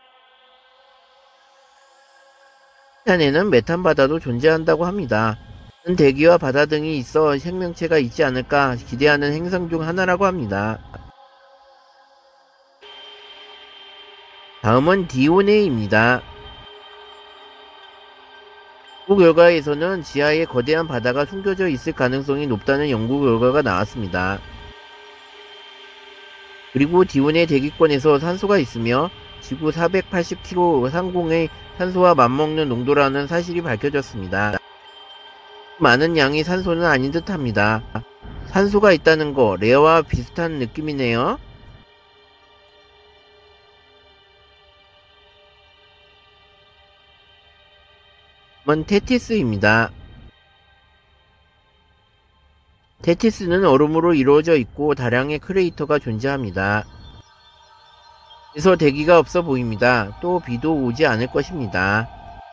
메탄에는 메탄 바다도 존재한다고 합니다. 대기와 바다 등이 있어 생명체가 있지 않을까 기대하는 행성 중 하나라고 합니다. 다음은 디오네이입니다. 연구 결과에서는 지하에 거대한 바다가 숨겨져 있을 가능성이 높다는 연구 결과가 나왔습니다. 그리고 디오네 대기권에서 산소가 있으며 지구 사백팔십 킬로미터 상공의 산소와 맞먹는 농도라는 사실이 밝혀졌습니다. 많은 양의 산소는 아닌 듯 합니다. 산소가 있다는 거 레어와 비슷한 느낌이네요. 다음은 테티스입니다. 테티스는 얼음으로 이루어져 있고 다량의 크레이터가 존재합니다. 그래서 대기가 없어 보입니다. 또 비도 오지 않을 것입니다.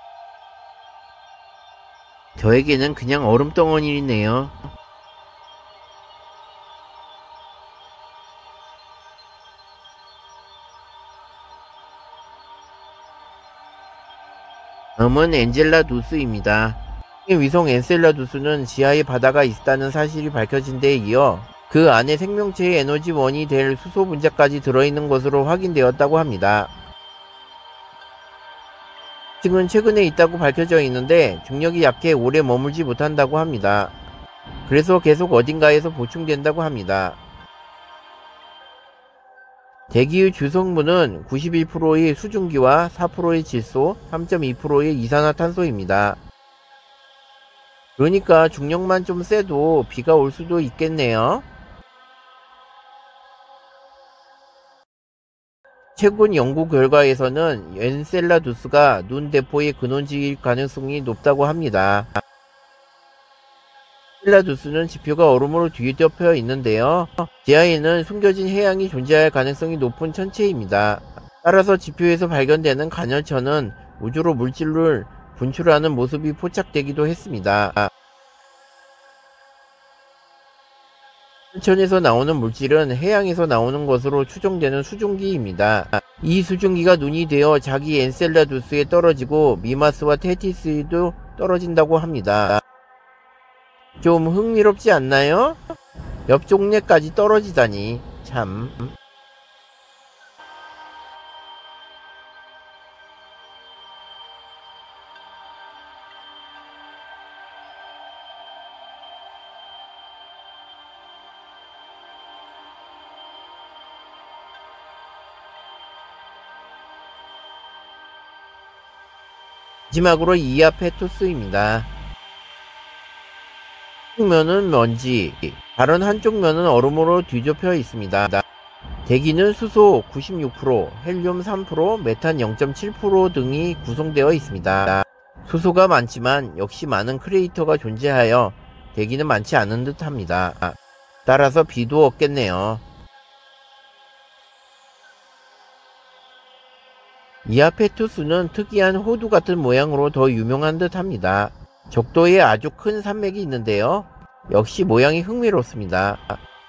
저에게는 그냥 얼음 덩어리네요. 다음은 엔젤라두스입니다. 위성 엔셀라두스는 지하에 바다가 있다는 사실이 밝혀진 데에 이어 그 안에 생명체의 에너지원이 될 수소 분자까지 들어있는 것으로 확인되었다고 합니다. 지금 최근에 있다고 밝혀져 있는데 중력이 약해 오래 머물지 못한다고 합니다. 그래서 계속 어딘가에서 보충된다고 합니다. 대기의 주성분은 구십일 퍼센트의 수증기와 사 퍼센트의 질소, 삼 점 이 퍼센트의 이산화탄소입니다. 그러니까 중력만 좀 세도 비가 올 수도 있겠네요. 최근 연구 결과에서는 엔셀라두스가 눈 대포의 근원지일 가능성이 높다고 합니다. 엔셀라두스는 지표가 얼음으로 뒤덮여 있는데요. 지하에는 숨겨진 해양이 존재할 가능성이 높은 천체입니다. 따라서 지표에서 발견되는 간헐천은 우주로 물질을 분출하는 모습이 포착되기도 했습니다. 천에서 나오는 물질은 해양에서 나오는 것으로 추정되는 수증기입니다. 이 수증기가 눈이 되어 자기 엔셀라두스에 떨어지고 미마스와 테티스에도 떨어진다고 합니다. 좀 흥미롭지 않나요? 옆종래까지 떨어지다니 참. 마지막으로 이아페토스입니다. 한쪽 면은 먼지, 다른 한쪽 면은 얼음으로 뒤덮여 있습니다. 대기는 수소 구십육 퍼센트, 헬륨 삼 퍼센트, 메탄 영 점 칠 퍼센트 등이 구성되어 있습니다. 수소가 많지만 역시 많은 크레이터가 존재하여 대기는 많지 않은 듯 합니다. 따라서 비도 없겠네요. 이아페투스는 특이한 호두 같은 모양으로 더 유명한 듯 합니다. 적도에 아주 큰 산맥이 있는데요. 역시 모양이 흥미롭습니다.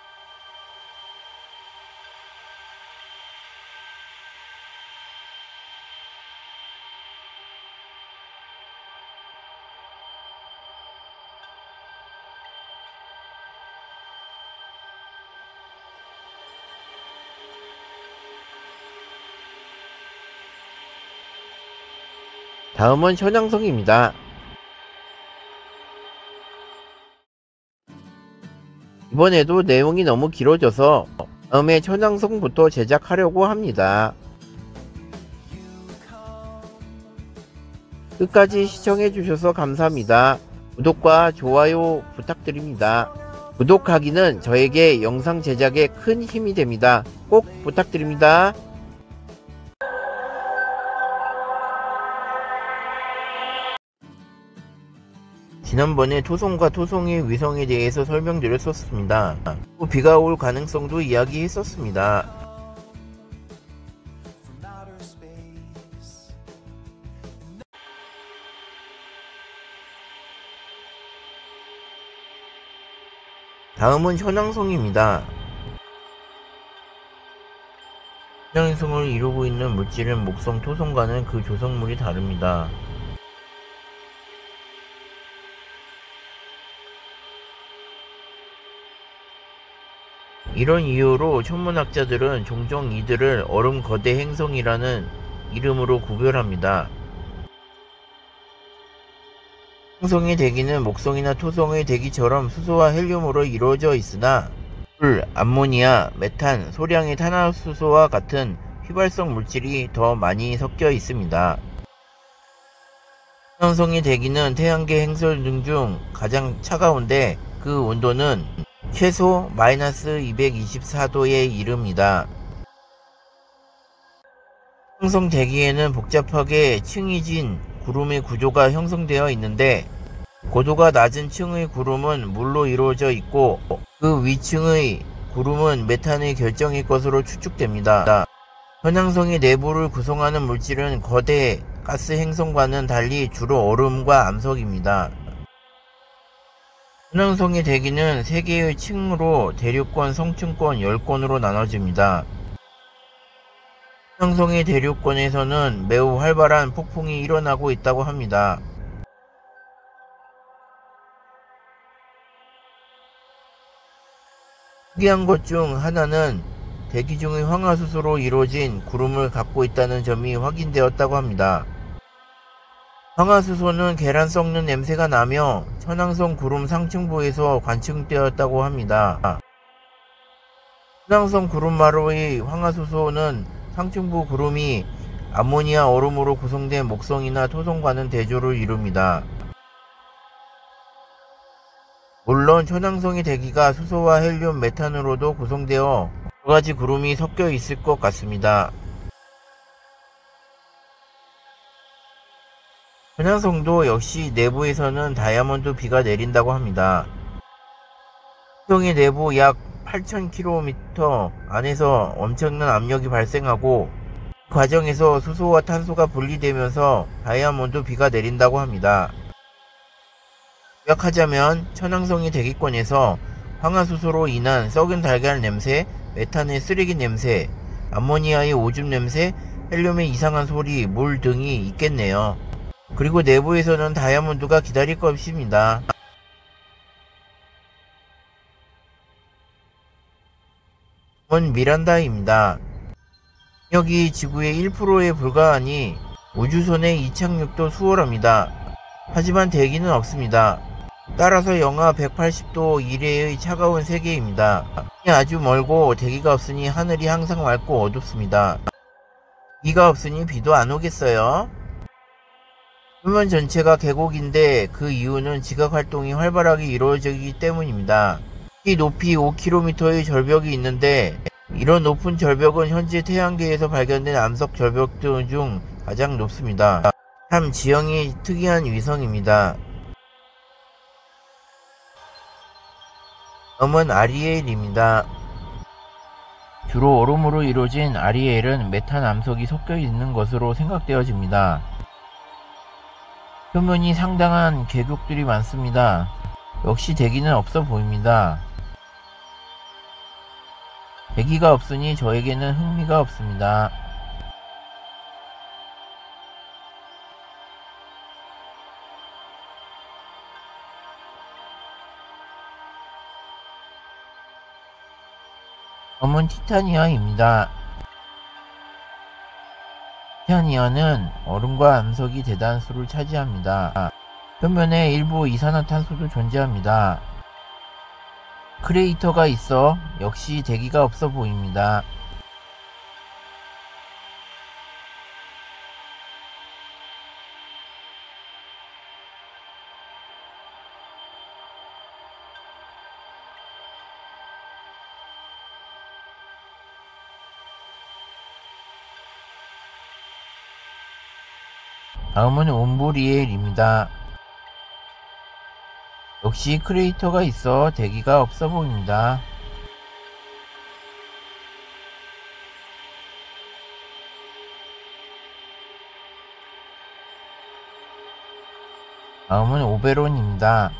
다음은 천왕성입니다. 이번에도 내용이 너무 길어져서 다음에 천왕성부터 제작하려고 합니다. 끝까지 시청해주셔서 감사합니다. 구독과 좋아요 부탁드립니다. 구독하기는 저에게 영상 제작에 큰 힘이 됩니다. 꼭 부탁드립니다. 지난번에 토성과 토성의 위성에 대해서 설명드렸었습니다. 또 비가 올 가능성도 이야기했었습니다. 다음은 천왕성입니다. 천왕성을 이루고 있는 물질은 목성, 토성과는 그 조성물이 다릅니다. 이런 이유로 천문학자들은 종종 이들을 얼음 거대 행성이라는 이름으로 구별합니다. 행성의 대기는 목성이나 토성의 대기처럼 수소와 헬륨으로 이루어져 있으나 물, 암모니아, 메탄, 소량의 탄화수소와 같은 휘발성 물질이 더 많이 섞여 있습니다. 천왕성의 대기는 태양계 행성 중 가장 차가운데 그 온도는 최소 마이너스 이백이십사 도에 이릅니다. 천왕성 대기에는 복잡하게 층이 진 구름의 구조가 형성되어 있는데 고도가 낮은 층의 구름은 물로 이루어져 있고 그 위층의 구름은 메탄의 결정일 것으로 추측됩니다. 천왕성의 내부를 구성하는 물질은 거대 가스 행성과는 달리 주로 얼음과 암석입니다. 천왕성의 대기는 세 개의 층으로 대륙권, 성층권, 열권으로 나눠집니다. 천왕성의 대륙권에서는 매우 활발한 폭풍이 일어나고 있다고 합니다. 특이한 것 중 하나는 대기 중의 황화수소로 이루어진 구름을 갖고 있다는 점이 확인되었다고 합니다. 황화수소는 계란 썩는 냄새가 나며 천왕성 구름 상층부에서 관측되었다고 합니다. 천왕성 구름마루의 황화수소는 상층부 구름이 암모니아 얼음으로 구성된 목성이나 토성과는 대조를 이룹니다. 물론 천왕성의 대기가 수소와 헬륨, 메탄으로도 구성되어 여러가지 구름이 섞여 있을 것 같습니다. 천왕성도 역시 내부에서는 다이아몬드 비가 내린다고 합니다. 행성의 내부 약 팔천 킬로미터 안에서 엄청난 압력이 발생하고 그 과정에서 수소와 탄소가 분리되면서 다이아몬드 비가 내린다고 합니다. 요약하자면 천왕성의 대기권에서 황화수소로 인한 썩은 달걀 냄새, 메탄의 쓰레기 냄새, 암모니아의 오줌 냄새, 헬륨의 이상한 소리, 물 등이 있겠네요. 그리고 내부에서는 다이아몬드가 기다릴 것입니다. 은 미란다입니다. 여기 지구의 일 퍼센트에 불과하니 우주선의 이착륙도 수월합니다. 하지만 대기는 없습니다. 따라서 영하 백팔십 도 이내의 차가운 세계입니다. 아주 멀고 대기가 없으니 하늘이 항상 맑고 어둡습니다. 비가 없으니 비도 안 오겠어요? 표면 전체가 계곡인데 그 이유는 지각활동이 활발하게 이루어지기 때문입니다. 이 높이 오 킬로미터의 절벽이 있는데 이런 높은 절벽은 현재 태양계에서 발견된 암석 절벽들 중 가장 높습니다. 참 지형이 특이한 위성입니다. 다음은 아리엘입니다. 주로 얼음으로 이루어진 아리엘은 메탄 암석이 섞여 있는 것으로 생각되어집니다. 표면이 상당한 계곡들이 많습니다. 역시 대기는 없어 보입니다. 대기가 없으니 저에게는 흥미가 없습니다. 다음은 티타니아입니다. 티타니아는 얼음과 암석이 대다수를 차지합니다. 표면에 일부 이산화탄소도 존재합니다. 크레이터가 있어 역시 대기가 없어 보입니다. 다음은 옴브리엘입니다. 역시 크레이터가 있어 대기가 없어 보입니다. 다음은 오베론입니다.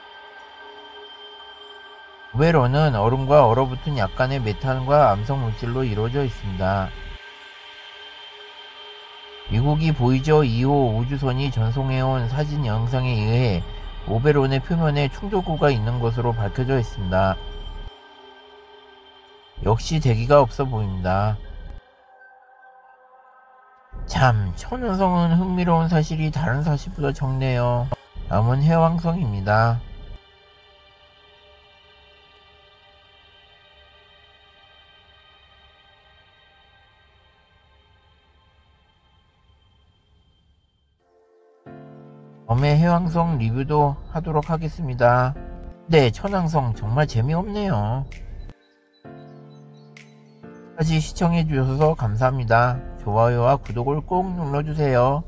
오베론은 얼음과 얼어붙은 약간의 메탄과 암석 물질로 이루어져 있습니다. 미국이 보이저 이 호 우주선이 전송해온 사진 영상에 의해 오베론의 표면에 충돌구가 있는 것으로 밝혀져 있습니다. 역시 대기가 없어 보입니다. 참, 천왕성은 흥미로운 사실이 다른 사실보다 적네요. 다음은 해왕성입니다. 다음에 해왕성 리뷰도 하도록 하겠습니다. 네, 천왕성 정말 재미없네요. 끝까지 시청해주셔서 감사합니다. 좋아요와 구독을 꼭 눌러주세요.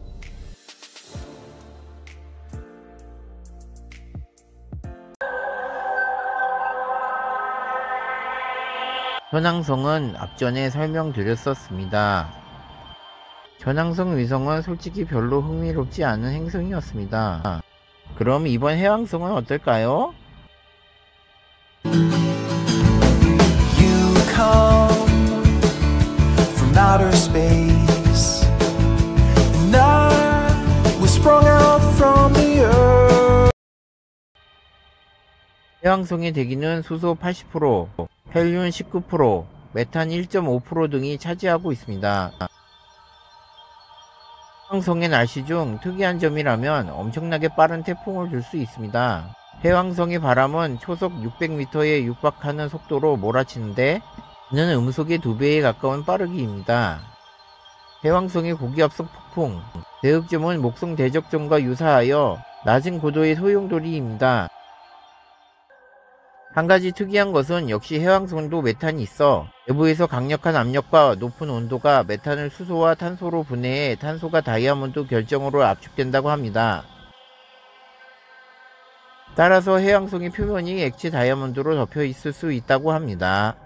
천왕성은 앞전에 설명드렸었습니다. 천왕성 위성은 솔직히 별로 흥미롭지 않은 행성이었습니다. 그럼 이번 해왕성은 어떨까요? You come from outer space, and I was sprung out from the earth. 해왕성의 대기는 수소 팔십 퍼센트, 헬륨 십구 퍼센트, 메탄 일 점 오 퍼센트 등이 차지하고 있습니다. 해왕성의 날씨 중 특이한 점이라면 엄청나게 빠른 태풍을 줄 수 있습니다. 해왕성의 바람은 초속 육백 미터에 육박하는 속도로 몰아치는데 이는 음속의 두 배에 가까운 빠르기입니다. 해왕성의 고기압성 폭풍, 대흑점은 목성 대적점과 유사하여 낮은 고도의 소용돌이입니다. 한 가지 특이한 것은 역시 해왕성도 메탄이 있어 내부에서 강력한 압력과 높은 온도가 메탄을 수소와 탄소로 분해해 탄소가 다이아몬드 결정으로 압축된다고 합니다. 따라서 해왕성의 표면이 액체 다이아몬드로 덮여 있을 수 있다고 합니다.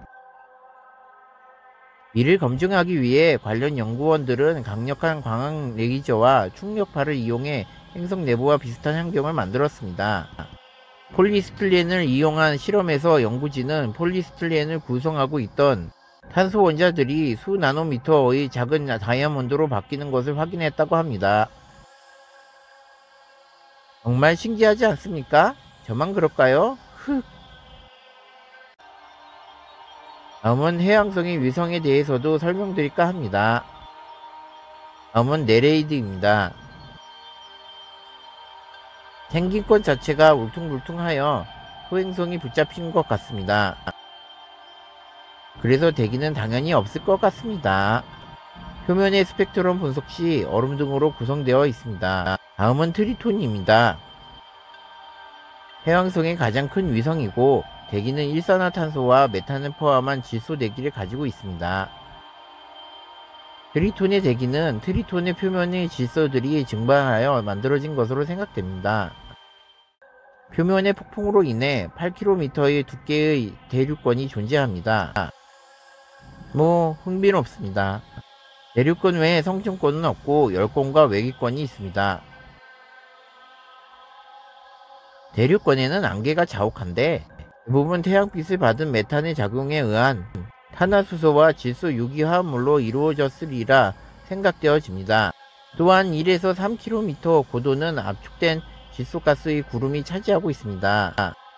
이를 검증하기 위해 관련 연구원들은 강력한 광학 레이저와 충격파를 이용해 행성 내부와 비슷한 환경을 만들었습니다. 폴리스틸렌을 이용한 실험에서 연구진은 폴리스틸렌을 구성하고 있던 탄소 원자들이 수 나노미터의 작은 다이아몬드로 바뀌는 것을 확인했다고 합니다. 정말 신기하지 않습니까? 저만 그럴까요? 흑. 다음은 해왕성의 위성에 대해서도 설명드릴까 합니다. 다음은 네레이드입니다. 생긴 것 자체가 울퉁불퉁하여 소행성이 붙잡힌 것 같습니다. 그래서 대기는 당연히 없을 것 같습니다. 표면의 스펙트럼 분석 시 얼음 등으로 구성되어 있습니다. 다음은 트리톤입니다. 해왕성의 가장 큰 위성이고 대기는 일산화탄소와 메탄을 포함한 질소 대기를 가지고 있습니다. 트리톤의 대기는 트리톤의 표면의 질소들이 증발하여 만들어진 것으로 생각됩니다. 표면의 폭풍으로 인해 팔 킬로미터의 두께의 대륙권이 존재합니다. 뭐 흥미롭습니다. 대륙권 외에 성층권은 없고 열권과 외기권이 있습니다. 대륙권에는 안개가 자욱한데 대부분 태양빛을 받은 메탄의 작용에 의한 탄화수소와 질소 유기화합물로 이루어졌으리라 생각되어집니다. 또한 일에서 삼 킬로미터 고도는 압축된 질소가스의 구름이 차지하고 있습니다.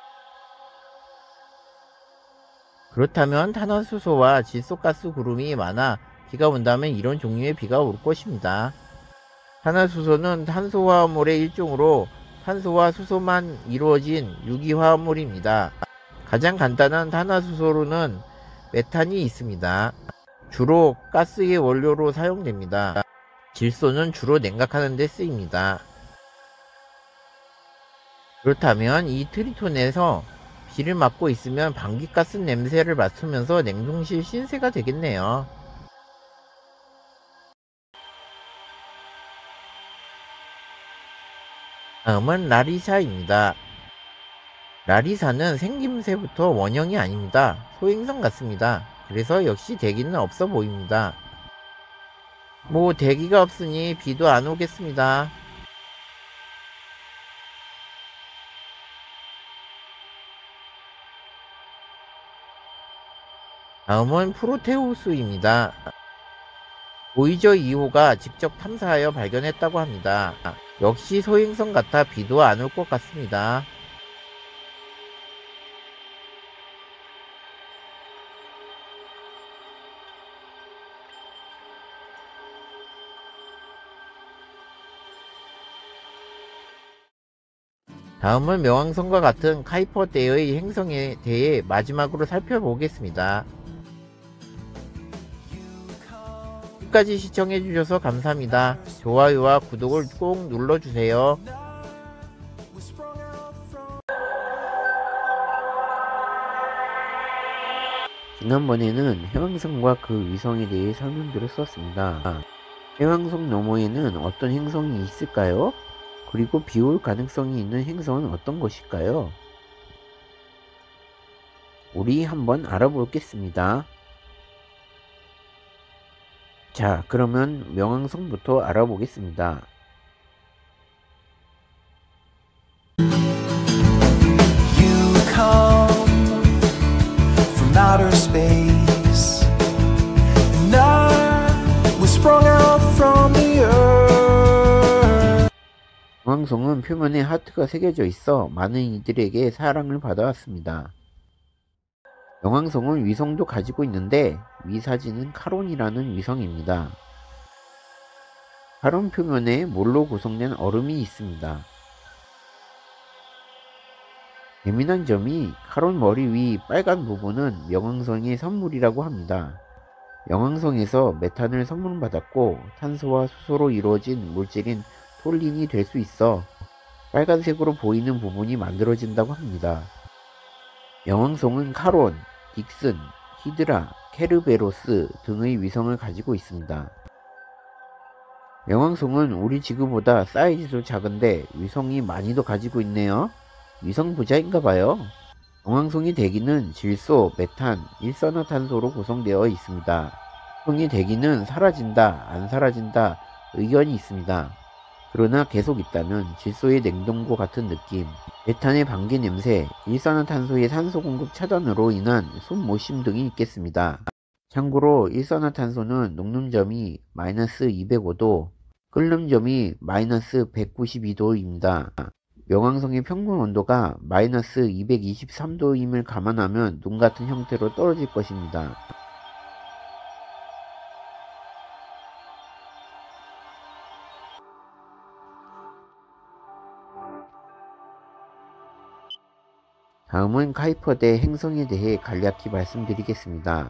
그렇다면 탄화수소와 질소가스 구름이 많아 비가 온다면 이런 종류의 비가 올 것입니다. 탄화수소는 탄소화합물의 일종으로 탄소와 수소만 이루어진 유기화합물입니다. 가장 간단한 탄화수소로는 메탄이 있습니다. 주로 가스의 원료로 사용됩니다. 질소는 주로 냉각하는 데 쓰입니다. 그렇다면 이 트리톤에서 비를 맞고 있으면 방귀가스 냄새를 맡으면서 냉동실 신세가 되겠네요. 다음은 라리사입니다. 라리사는 생김새부터 원형이 아닙니다. 소행성 같습니다. 그래서 역시 대기는 없어 보입니다. 뭐 대기가 없으니 비도 안 오겠습니다. 다음은 프로테우스입니다. 보이저 이 호가 직접 탐사하여 발견했다고 합니다. 역시 소행성 같아 비도 안 올 것 같습니다. 다음은 명왕성과 같은 카이퍼대의 행성에 대해 마지막으로 살펴보겠습니다. 끝까지 시청해주셔서 감사합니다. 좋아요와 구독을 꼭 눌러주세요. 지난번에는 해왕성과 그 위성에 대해 설명드렸었습니다. 해왕성 너머에는 어떤 행성이 있을까요? 그리고 비올 가능성이 있는 행성은 어떤 것일까요? 우리 한번 알아보겠습니다. 자, 그러면 명왕성부터 알아보겠습니다. You come from outer space, and I was sprung out from the earth. 명왕성은 표면에 하트가 새겨져 있어 많은 이들에게 사랑을 받아왔습니다. 명왕성은 위성도 가지고 있는데 위사지는 카론이라는 위성입니다. 카론 표면에 물로 구성된 얼음이 있습니다. 재미난 점이 카론 머리 위 빨간 부분은 명왕성의 선물이라고 합니다. 명왕성에서 메탄을 선물받았고 탄소와 수소로 이루어진 물질인 톨린이 될 수 있어 빨간색으로 보이는 부분이 만들어진다고 합니다. 명왕성은 카론, 딕슨, 히드라, 케르베로스 등의 위성을 가지고 있습니다. 명왕성은 우리 지구보다 사이즈도 작은데 위성이 많이도 가지고 있네요. 위성 부자인가봐요. 명왕성의 대기는 질소, 메탄, 일산화탄소로 구성되어 있습니다. 성의 대기는 사라진다, 안 사라진다 의견이 있습니다. 그러나 계속 있다면 질소의 냉동고 같은 느낌, 메탄의 방귀 냄새, 일산화탄소의 산소 공급 차단으로 인한 숨 모심 등이 있겠습니다. 참고로 일산화탄소는 녹는 점이 마이너스 이백오 도, 끓는 점이 마이너스 백구십이 도입니다. 명왕성의 평균 온도가 마이너스 이백이십삼 도임을 감안하면 눈 같은 형태로 떨어질 것입니다. 다음은 카이퍼대 행성에 대해 간략히 말씀드리겠습니다.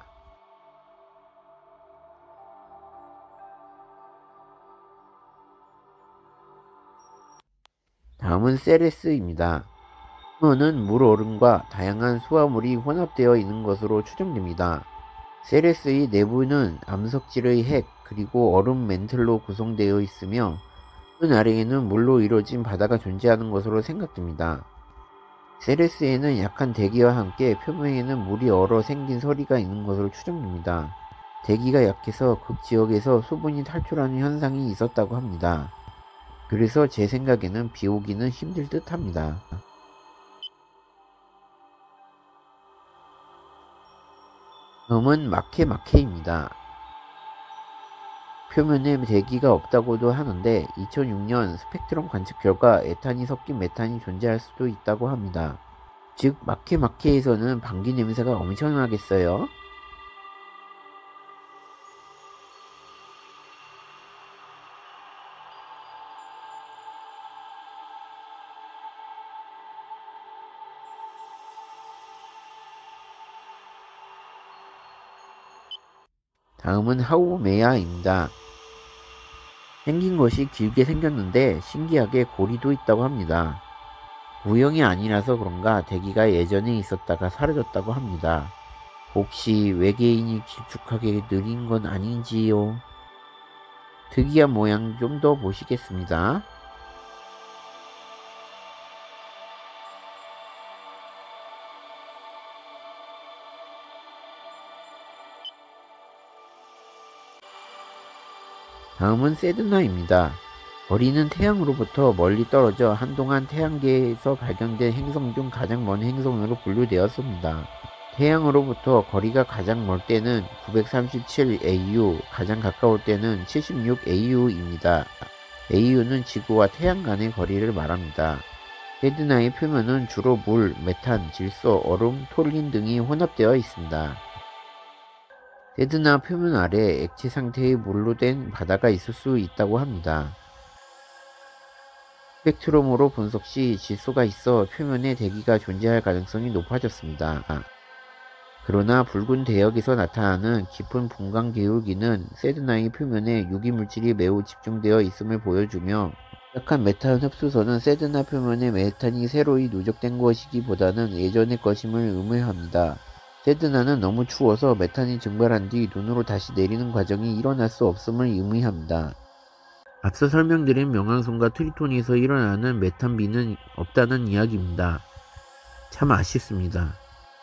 다음은 세레스입니다. 표면은 물 얼음과 다양한 수화물이 혼합되어 있는 것으로 추정됩니다. 세레스의 내부는 암석질의 핵 그리고 얼음 멘틀로 구성되어 있으며 그 아래에는 물로 이루어진 바다가 존재하는 것으로 생각됩니다. 세레스에는 약한 대기와 함께 표면에는 물이 얼어 생긴 서리가 있는 것으로 추정됩니다. 대기가 약해서 극지역에서 수분이 탈출하는 현상이 있었다고 합니다. 그래서 제 생각에는 비오기는 힘들 듯 합니다. 다음은 마케마케입니다. 표면에 대기가 없다고도 하는데 이천육 년 스펙트럼 관측 결과 에탄이 섞인 메탄이 존재할 수도 있다고 합니다. 즉 마케마케에서는 방귀 냄새가 엄청나겠어요? 다음은 하우메아입니다. 생긴 것이 길게 생겼는데 신기하게 고리도 있다고 합니다. 구형이 아니라서 그런가 대기가 예전에 있었다가 사라졌다고 합니다. 혹시 외계인이 길쭉하게 느린 건 아닌지요? 특이한 모양 좀 더 보시겠습니다. 다음은 세드나입니다. 거리는 태양으로부터 멀리 떨어져 한동안 태양계에서 발견된 행성 중 가장 먼 행성으로 분류되었습니다. 태양으로부터 거리가 가장 멀 때는 구백삼십칠 에이유, 가장 가까울 때는 칠십육 에이유입니다. 에이유는 지구와 태양 간의 거리를 말합니다. 세드나의 표면은 주로 물, 메탄, 질소, 얼음, 톨린 등이 혼합되어 있습니다. 세드나 표면 아래 액체 상태의 물로 된 바다가 있을 수 있다고 합니다. 스펙트럼으로 분석 시 질소가 있어 표면에 대기가 존재할 가능성이 높아졌습니다. 그러나 붉은 대역에서 나타나는 깊은 분광 기울기는 세드나의 표면에 유기물질이 매우 집중되어 있음을 보여주며, 약한 메탄 흡수선은 세드나 표면에 메탄이 새로이 누적된 것이기보다는 예전의 것임을 의미합니다. 세드나는 너무 추워서 메탄이 증발한 뒤 눈으로 다시 내리는 과정이 일어날 수 없음을 의미합니다. 앞서 설명드린 명왕성과 트리톤에서 일어나는 메탄비는 없다는 이야기입니다. 참 아쉽습니다.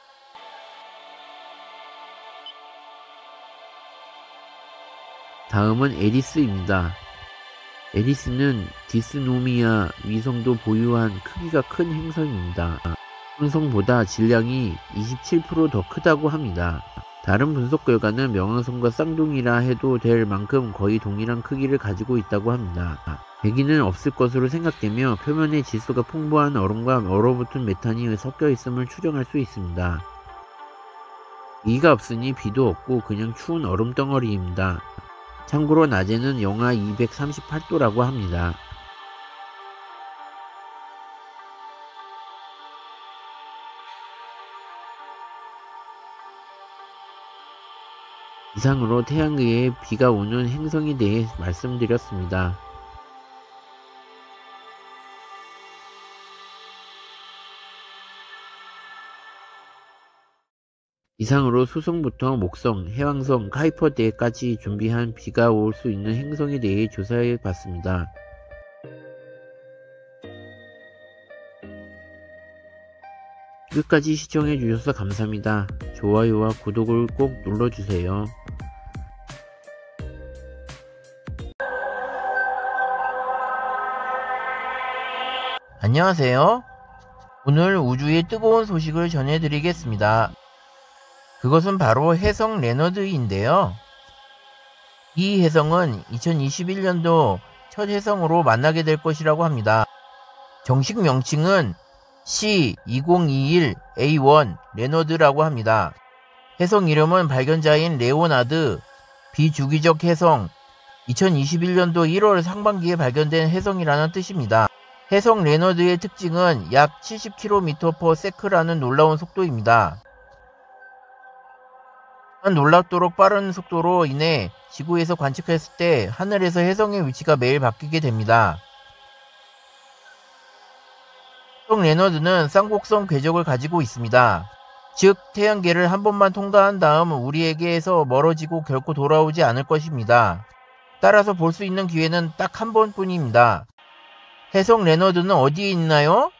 다음은 에리스입니다. 에리스는 디스노미아 위성도 보유한 크기가 큰 행성입니다. 행성보다 질량이 이십칠 퍼센트 더 크다고 합니다. 다른 분석 결과는 명왕성과 쌍둥이라 해도 될 만큼 거의 동일한 크기를 가지고 있다고 합니다. 대기는 없을 것으로 생각되며 표면에 질소가 풍부한 얼음과 얼어붙은 메탄이 섞여 있음을 추정할 수 있습니다. 이가 없으니 비도 없고 그냥 추운 얼음 덩어리입니다. 참고로 낮에는 영하 이백삼십팔 도라고 합니다. 이상으로 태양계에 비가 오는 행성에 대해 말씀드렸습니다. 이상으로 수성부터 목성, 해왕성, 카이퍼대까지 준비한 비가 올 수 있는 행성에 대해 조사해 봤습니다. 끝까지 시청해 주셔서 감사합니다. 좋아요와 구독을 꼭 눌러주세요. 안녕하세요. 오늘 우주의 뜨거운 소식을 전해드리겠습니다. 그것은 바로 해성 레너드인데요. 이 해성은 이천이십일 년도 첫 해성으로 만나게 될 것이라고 합니다. 정식 명칭은 씨 이공이일 에이 원 레너드라고 합니다. 해성 이름은 발견자인 레오나드 비주기적 해성, 이천이십일 년도 일월 상반기에 발견된 해성이라는 뜻입니다. 해성 레너드의 특징은 약 칠십 킬로미터 퍼 세컨드라는 놀라운 속도입니다. 놀랍도록 빠른 속도로 인해 지구에서 관측했을 때 하늘에서 해성의 위치가 매일 바뀌게 됩니다. 해성 레너드는 쌍곡선 궤적을 가지고 있습니다. 즉 태양계를 한 번만 통과한 다음 우리에게서 멀어지고 결코 돌아오지 않을 것입니다. 따라서 볼 수 있는 기회는 딱 한 번뿐입니다. 해성 레너드는 어디에 있나요?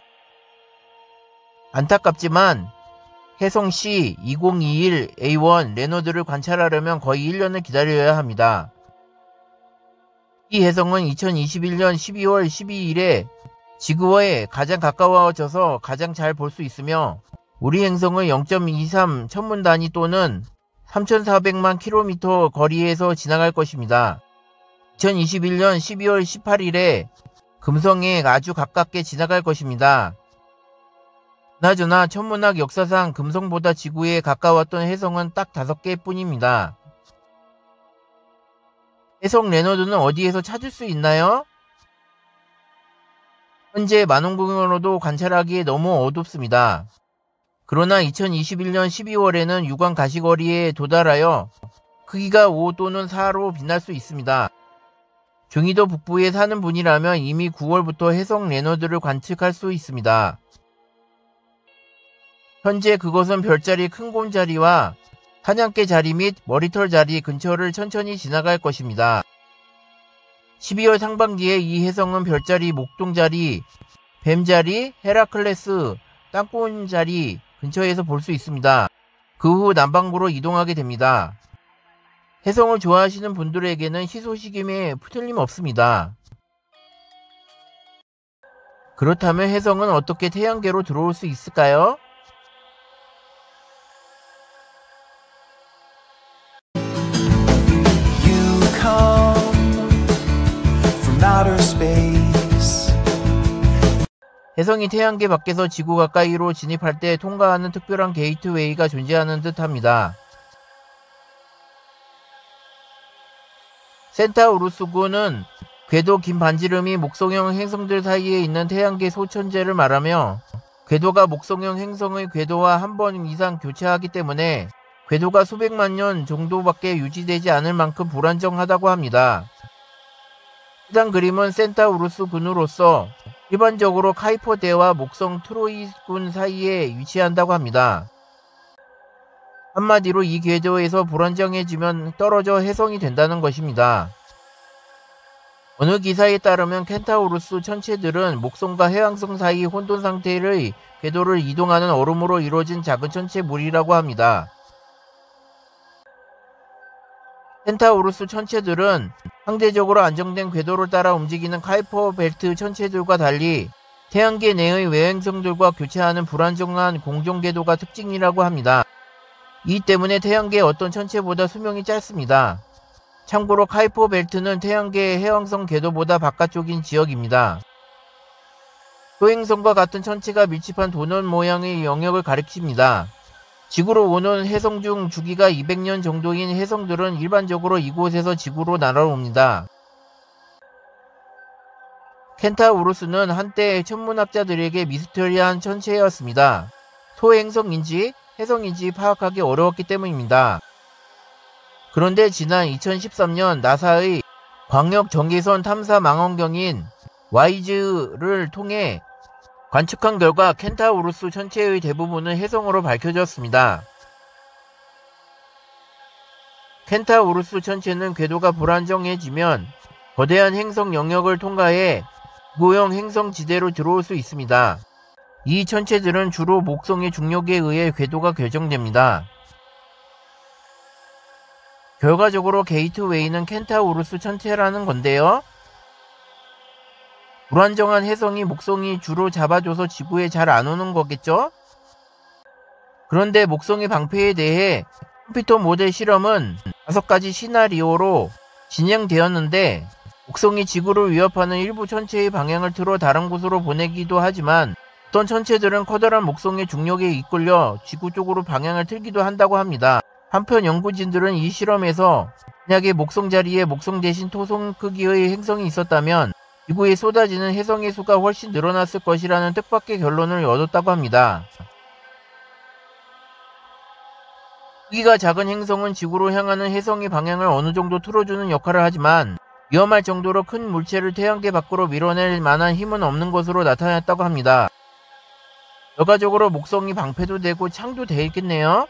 안타깝지만 해성 씨 이공이일 에이 원 레너드를 관찰하려면 거의 일 년을 기다려야 합니다. 이 해성은 이천이십일 년 십이월 십이일에 지구와에 가장 가까워져서 가장 잘 볼 수 있으며 우리 행성의 영 점 이삼 천문 단위 또는 삼천사백만 킬로미터 거리에서 지나갈 것입니다. 이천이십일 년 십이월 십팔일에 금성에 아주 가깝게 지나갈 것입니다. 그나저나 천문학 역사상 금성보다 지구에 가까웠던 해성은 딱 다섯 개 뿐입니다. 해성 레너드는 어디에서 찾을 수 있나요? 현재 만원경으로도 관찰하기에 너무 어둡습니다. 그러나 이천이십일 년 십이월에는 유광 가시거리에 도달하여 크기가 오 또는 사로 빛날 수 있습니다. 중위도 북부에 사는 분이라면 이미 구월부터 해성 레너드를 관측할 수 있습니다. 현재 그것은 별자리 큰 곰자리와 사냥개 자리 및 머리털 자리 근처를 천천히 지나갈 것입니다. 십이월 상반기에 이 해성은 별자리 목동자리, 뱀자리, 헤라클레스, 땅콩자리 근처에서 볼 수 있습니다. 그 후 남반구로 이동하게 됩니다. 해성을 좋아하시는 분들에게는 희소식임에 틀림없습니다. 그렇다면 해성은 어떻게 태양계로 들어올 수 있을까요? 해성이 태양계 밖에서 지구 가까이로 진입할 때 통과하는 특별한 게이트웨이가 존재하는 듯합니다. 센타우루스구는 궤도 긴 반지름이 목성형 행성들 사이에 있는 태양계 소천체를 말하며 궤도가 목성형 행성의 궤도와 한 번 이상 교차하기 때문에 궤도가 수백만 년 정도밖에 유지되지 않을 만큼 불안정하다고 합니다. 해당 그림은 센타우루스 군으로서 일반적으로 카이퍼대와 목성 트로이군 사이에 위치한다고 합니다. 한마디로 이 궤도에서 불안정해지면 떨어져 해성이 된다는 것입니다. 어느 기사에 따르면 켄타우루스 천체들은 목성과 해왕성 사이 혼돈 상태의 궤도를 이동하는 얼음으로 이루어진 작은 천체물이라고 합니다. 켄타우루스 천체들은 상대적으로 안정된 궤도를 따라 움직이는 카이퍼 벨트 천체들과 달리 태양계 내의 외행성들과 교차하는 불안정한 공정궤도가 특징이라고 합니다. 이 때문에 태양계의 어떤 천체보다 수명이 짧습니다. 참고로 카이퍼 벨트는 태양계의 해왕성 궤도보다 바깥쪽인 지역입니다. 소행성과 같은 천체가 밀집한 도넛 모양의 영역을 가리킵니다. 지구로 오는 해성 중 주기가 이백 년 정도인 해성들은 일반적으로 이곳에서 지구로 날아옵니다. 켄타우루스는 한때 천문학자들에게 미스터리한 천체였습니다. 소행성인지 해성인지 파악하기 어려웠기 때문입니다. 그런데 지난 이천십삼 년 나사의 광역 경계선 탐사 망원경인 와이즈를 통해 관측한 결과 켄타우루스 천체의 대부분은 해성으로 밝혀졌습니다. 켄타우루스 천체는 궤도가 불안정해지면 거대한 행성 영역을 통과해 지구형 행성 지대로 들어올 수 있습니다. 이 천체들은 주로 목성의 중력에 의해 궤도가 결정됩니다. 결과적으로 게이트웨이는 켄타우루스 천체라는 건데요. 불안정한 해성이 목성이 주로 잡아줘서 지구에 잘 안 오는 거겠죠? 그런데 목성의 방패에 대해 컴퓨터 모델 실험은 다섯 가지 시나리오로 진행되었는데 목성이 지구를 위협하는 일부 천체의 방향을 틀어 다른 곳으로 보내기도 하지만 어떤 천체들은 커다란 목성의 중력에 이끌려 지구 쪽으로 방향을 틀기도 한다고 합니다. 한편 연구진들은 이 실험에서 만약에 목성 자리에 목성 대신 토성 크기의 행성이 있었다면 지구에 쏟아지는 해성의 수가 훨씬 늘어났을 것이라는 뜻밖의 결론을 얻었다고 합니다. 크기가 작은 행성은 지구로 향하는 해성의 방향을 어느 정도 틀어주는 역할을 하지만 위험할 정도로 큰 물체를 태양계 밖으로 밀어낼 만한 힘은 없는 것으로 나타났다고 합니다. 결과적으로 목성이 방패도 되고 창도 되겠네요.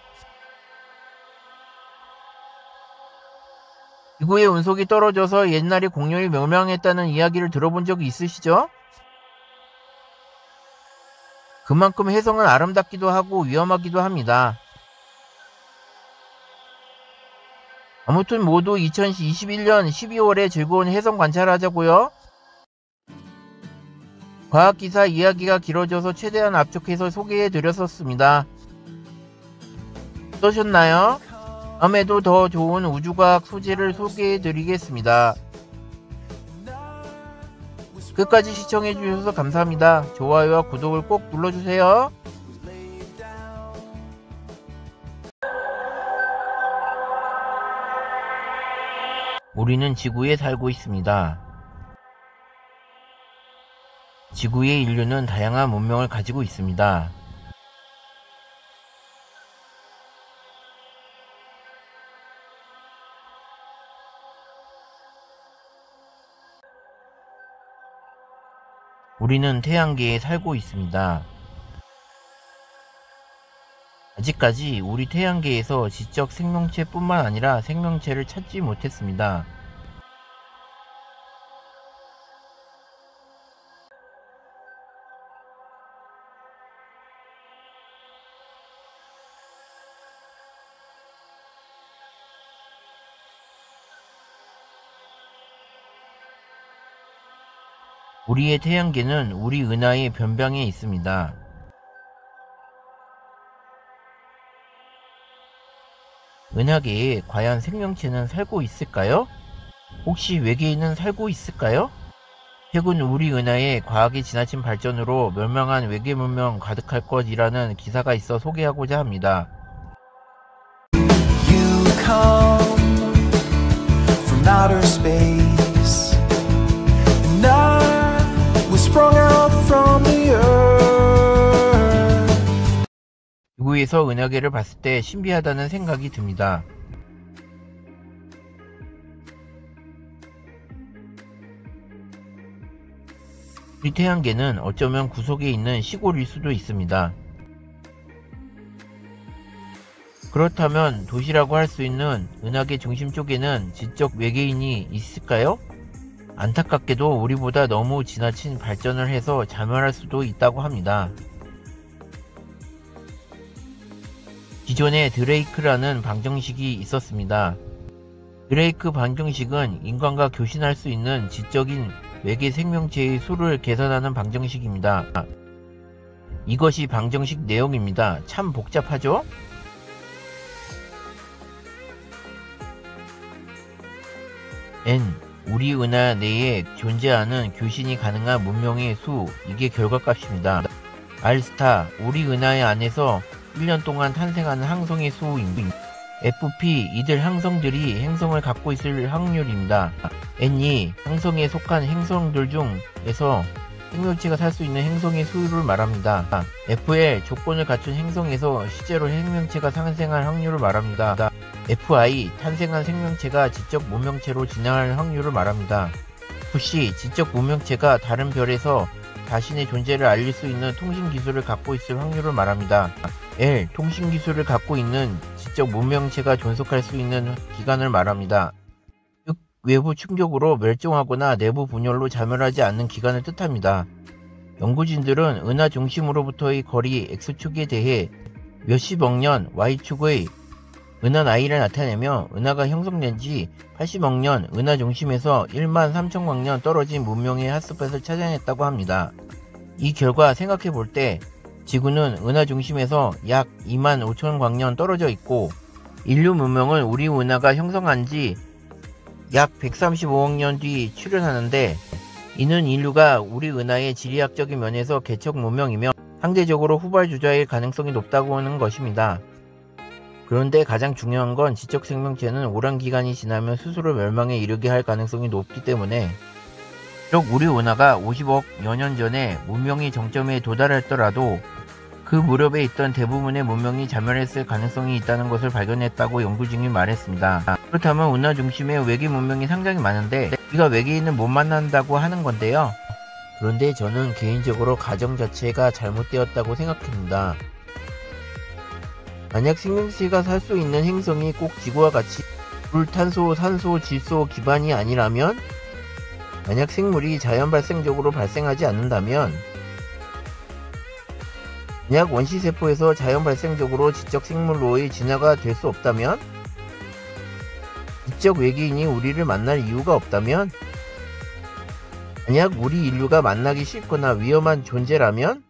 지구의 운석이 떨어져서 옛날에 공룡이 멸망했다는 이야기를 들어본 적이 있으시죠? 그만큼 해성은 아름답기도 하고 위험하기도 합니다. 아무튼 모두 이천이십일 년 십이월에 즐거운 해성 관찰하자고요. 과학기사 이야기가 길어져서 최대한 압축해서 소개해드렸었습니다. 어떠셨나요? 다음에도 더 좋은 우주과학 소재를 소개해드리겠습니다. 끝까지 시청해주셔서 감사합니다. 좋아요와 구독을 꼭 눌러주세요. 우리는 지구에 살고 있습니다. 지구의 인류는 다양한 문명을 가지고 있습니다. 우리는 태양계에 살고 있습니다. 아직까지 우리 태양계에서 지적 생명체뿐만 아니라 생명체를 찾지 못했습니다. 우리의 태양계는 우리 은하의 변방에 있습니다. 은하계에 과연 생명체는 살고 있을까요? 혹시 외계인은 살고 있을까요? 최근 우리 은하에 과학의 지나친 발전으로 멸망한 외계 문명 가득할 것이라는 기사가 있어 소개하고자 합니다. You come from outer space. 지구에서 은하계를 봤을 때 신비하다는 생각이 듭니다. 우리 태양계는 어쩌면 구석에 있는 시골일 수도 있습니다. 그렇다면 도시라고 할 수 있는 은하계 중심 쪽에는 지적 외계인이 있을까요? 안타깝게도 우리보다 너무 지나친 발전을 해서 자멸할 수도 있다고 합니다. 기존에 드레이크라는 방정식이 있었습니다. 드레이크 방정식은 인간과 교신할 수 있는 지적인 외계 생명체의 수를 계산하는 방정식입니다. 이것이 방정식 내용입니다. 참 복잡하죠? N. 우리 은하 내에 존재하는 교신이 가능한 문명의 수, 이게 결과값입니다. R 스타. 우리 은하의 안에서 일 년 동안 탄생하는 항성의 수입니다. 에프피. 이들 항성들이 행성을 갖고 있을 확률입니다. N이 항성에 속한 행성들 중에서 생명체가 살 수 있는 행성의 수를 말합니다. 에프엘. 조건을 갖춘 행성에서 실제로 생명체가 탄생할 확률을 말합니다. 에프아이. 탄생한 생명체가 지적 문명체로 진화할 확률을 말합니다. 에프씨. 지적 문명체가 다른 별에서 자신의 존재를 알릴 수 있는 통신기술을 갖고 있을 확률을 말합니다. L. 통신기술을 갖고 있는 지적 문명체가 존속할 수 있는 기간을 말합니다. 즉, 외부 충격으로 멸종하거나 내부 분열로 자멸하지 않는 기간을 뜻합니다. 연구진들은 은하 중심으로부터의 거리 X축에 대해 몇십억 년 Y축의 은하 나이를 나타내며 은하가 형성된 지 팔십억 년 은하 중심에서 일만 삼천 광년 떨어진 문명의 핫스팟을 찾아냈다고 합니다. 이 결과 생각해 볼 때 지구는 은하 중심에서 약 이만 오천 광년 떨어져 있고 인류 문명은 우리 은하가 형성한 지 약 백삼십오억 년 뒤 출현하는데 이는 인류가 우리 은하의 지리학적인 면에서 개척 문명이며 상대적으로 후발주자일 가능성이 높다고 하는 것입니다. 그런데 가장 중요한 건 지적 생명체는 오랜 기간이 지나면 스스로 멸망에 이르게 할 가능성이 높기 때문에 비록 우리 은하가 오십억여 년 전에 문명이 정점에 도달했더라도 그 무렵에 있던 대부분의 문명이 자멸했을 가능성이 있다는 것을 발견했다고 연구진이 말했습니다. 그렇다면 은하 중심에 외계 문명이 상당히 많은데 우리가 외계인을 못 만난다고 하는 건데요. 그런데 저는 개인적으로 가정 자체가 잘못되었다고 생각합니다. 만약 생명체가 살 수 있는 행성이 꼭 지구와 같이 물, 탄소, 산소, 질소 기반이 아니라면, 만약 생물이 자연 발생적으로 발생하지 않는다면, 만약 원시세포에서 자연 발생적으로 지적 생물로의 진화가 될 수 없다면, 지적 외계인이 우리를 만날 이유가 없다면, 만약 우리 인류가 만나기 싫거나 위험한 존재라면,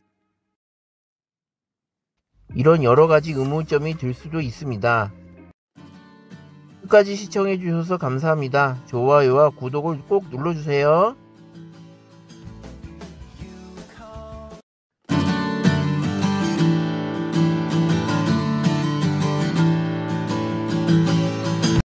이런 여러가지 의문점이 들 수도 있습니다. 끝까지 시청해주셔서 감사합니다. 좋아요와 구독을 꼭 눌러주세요.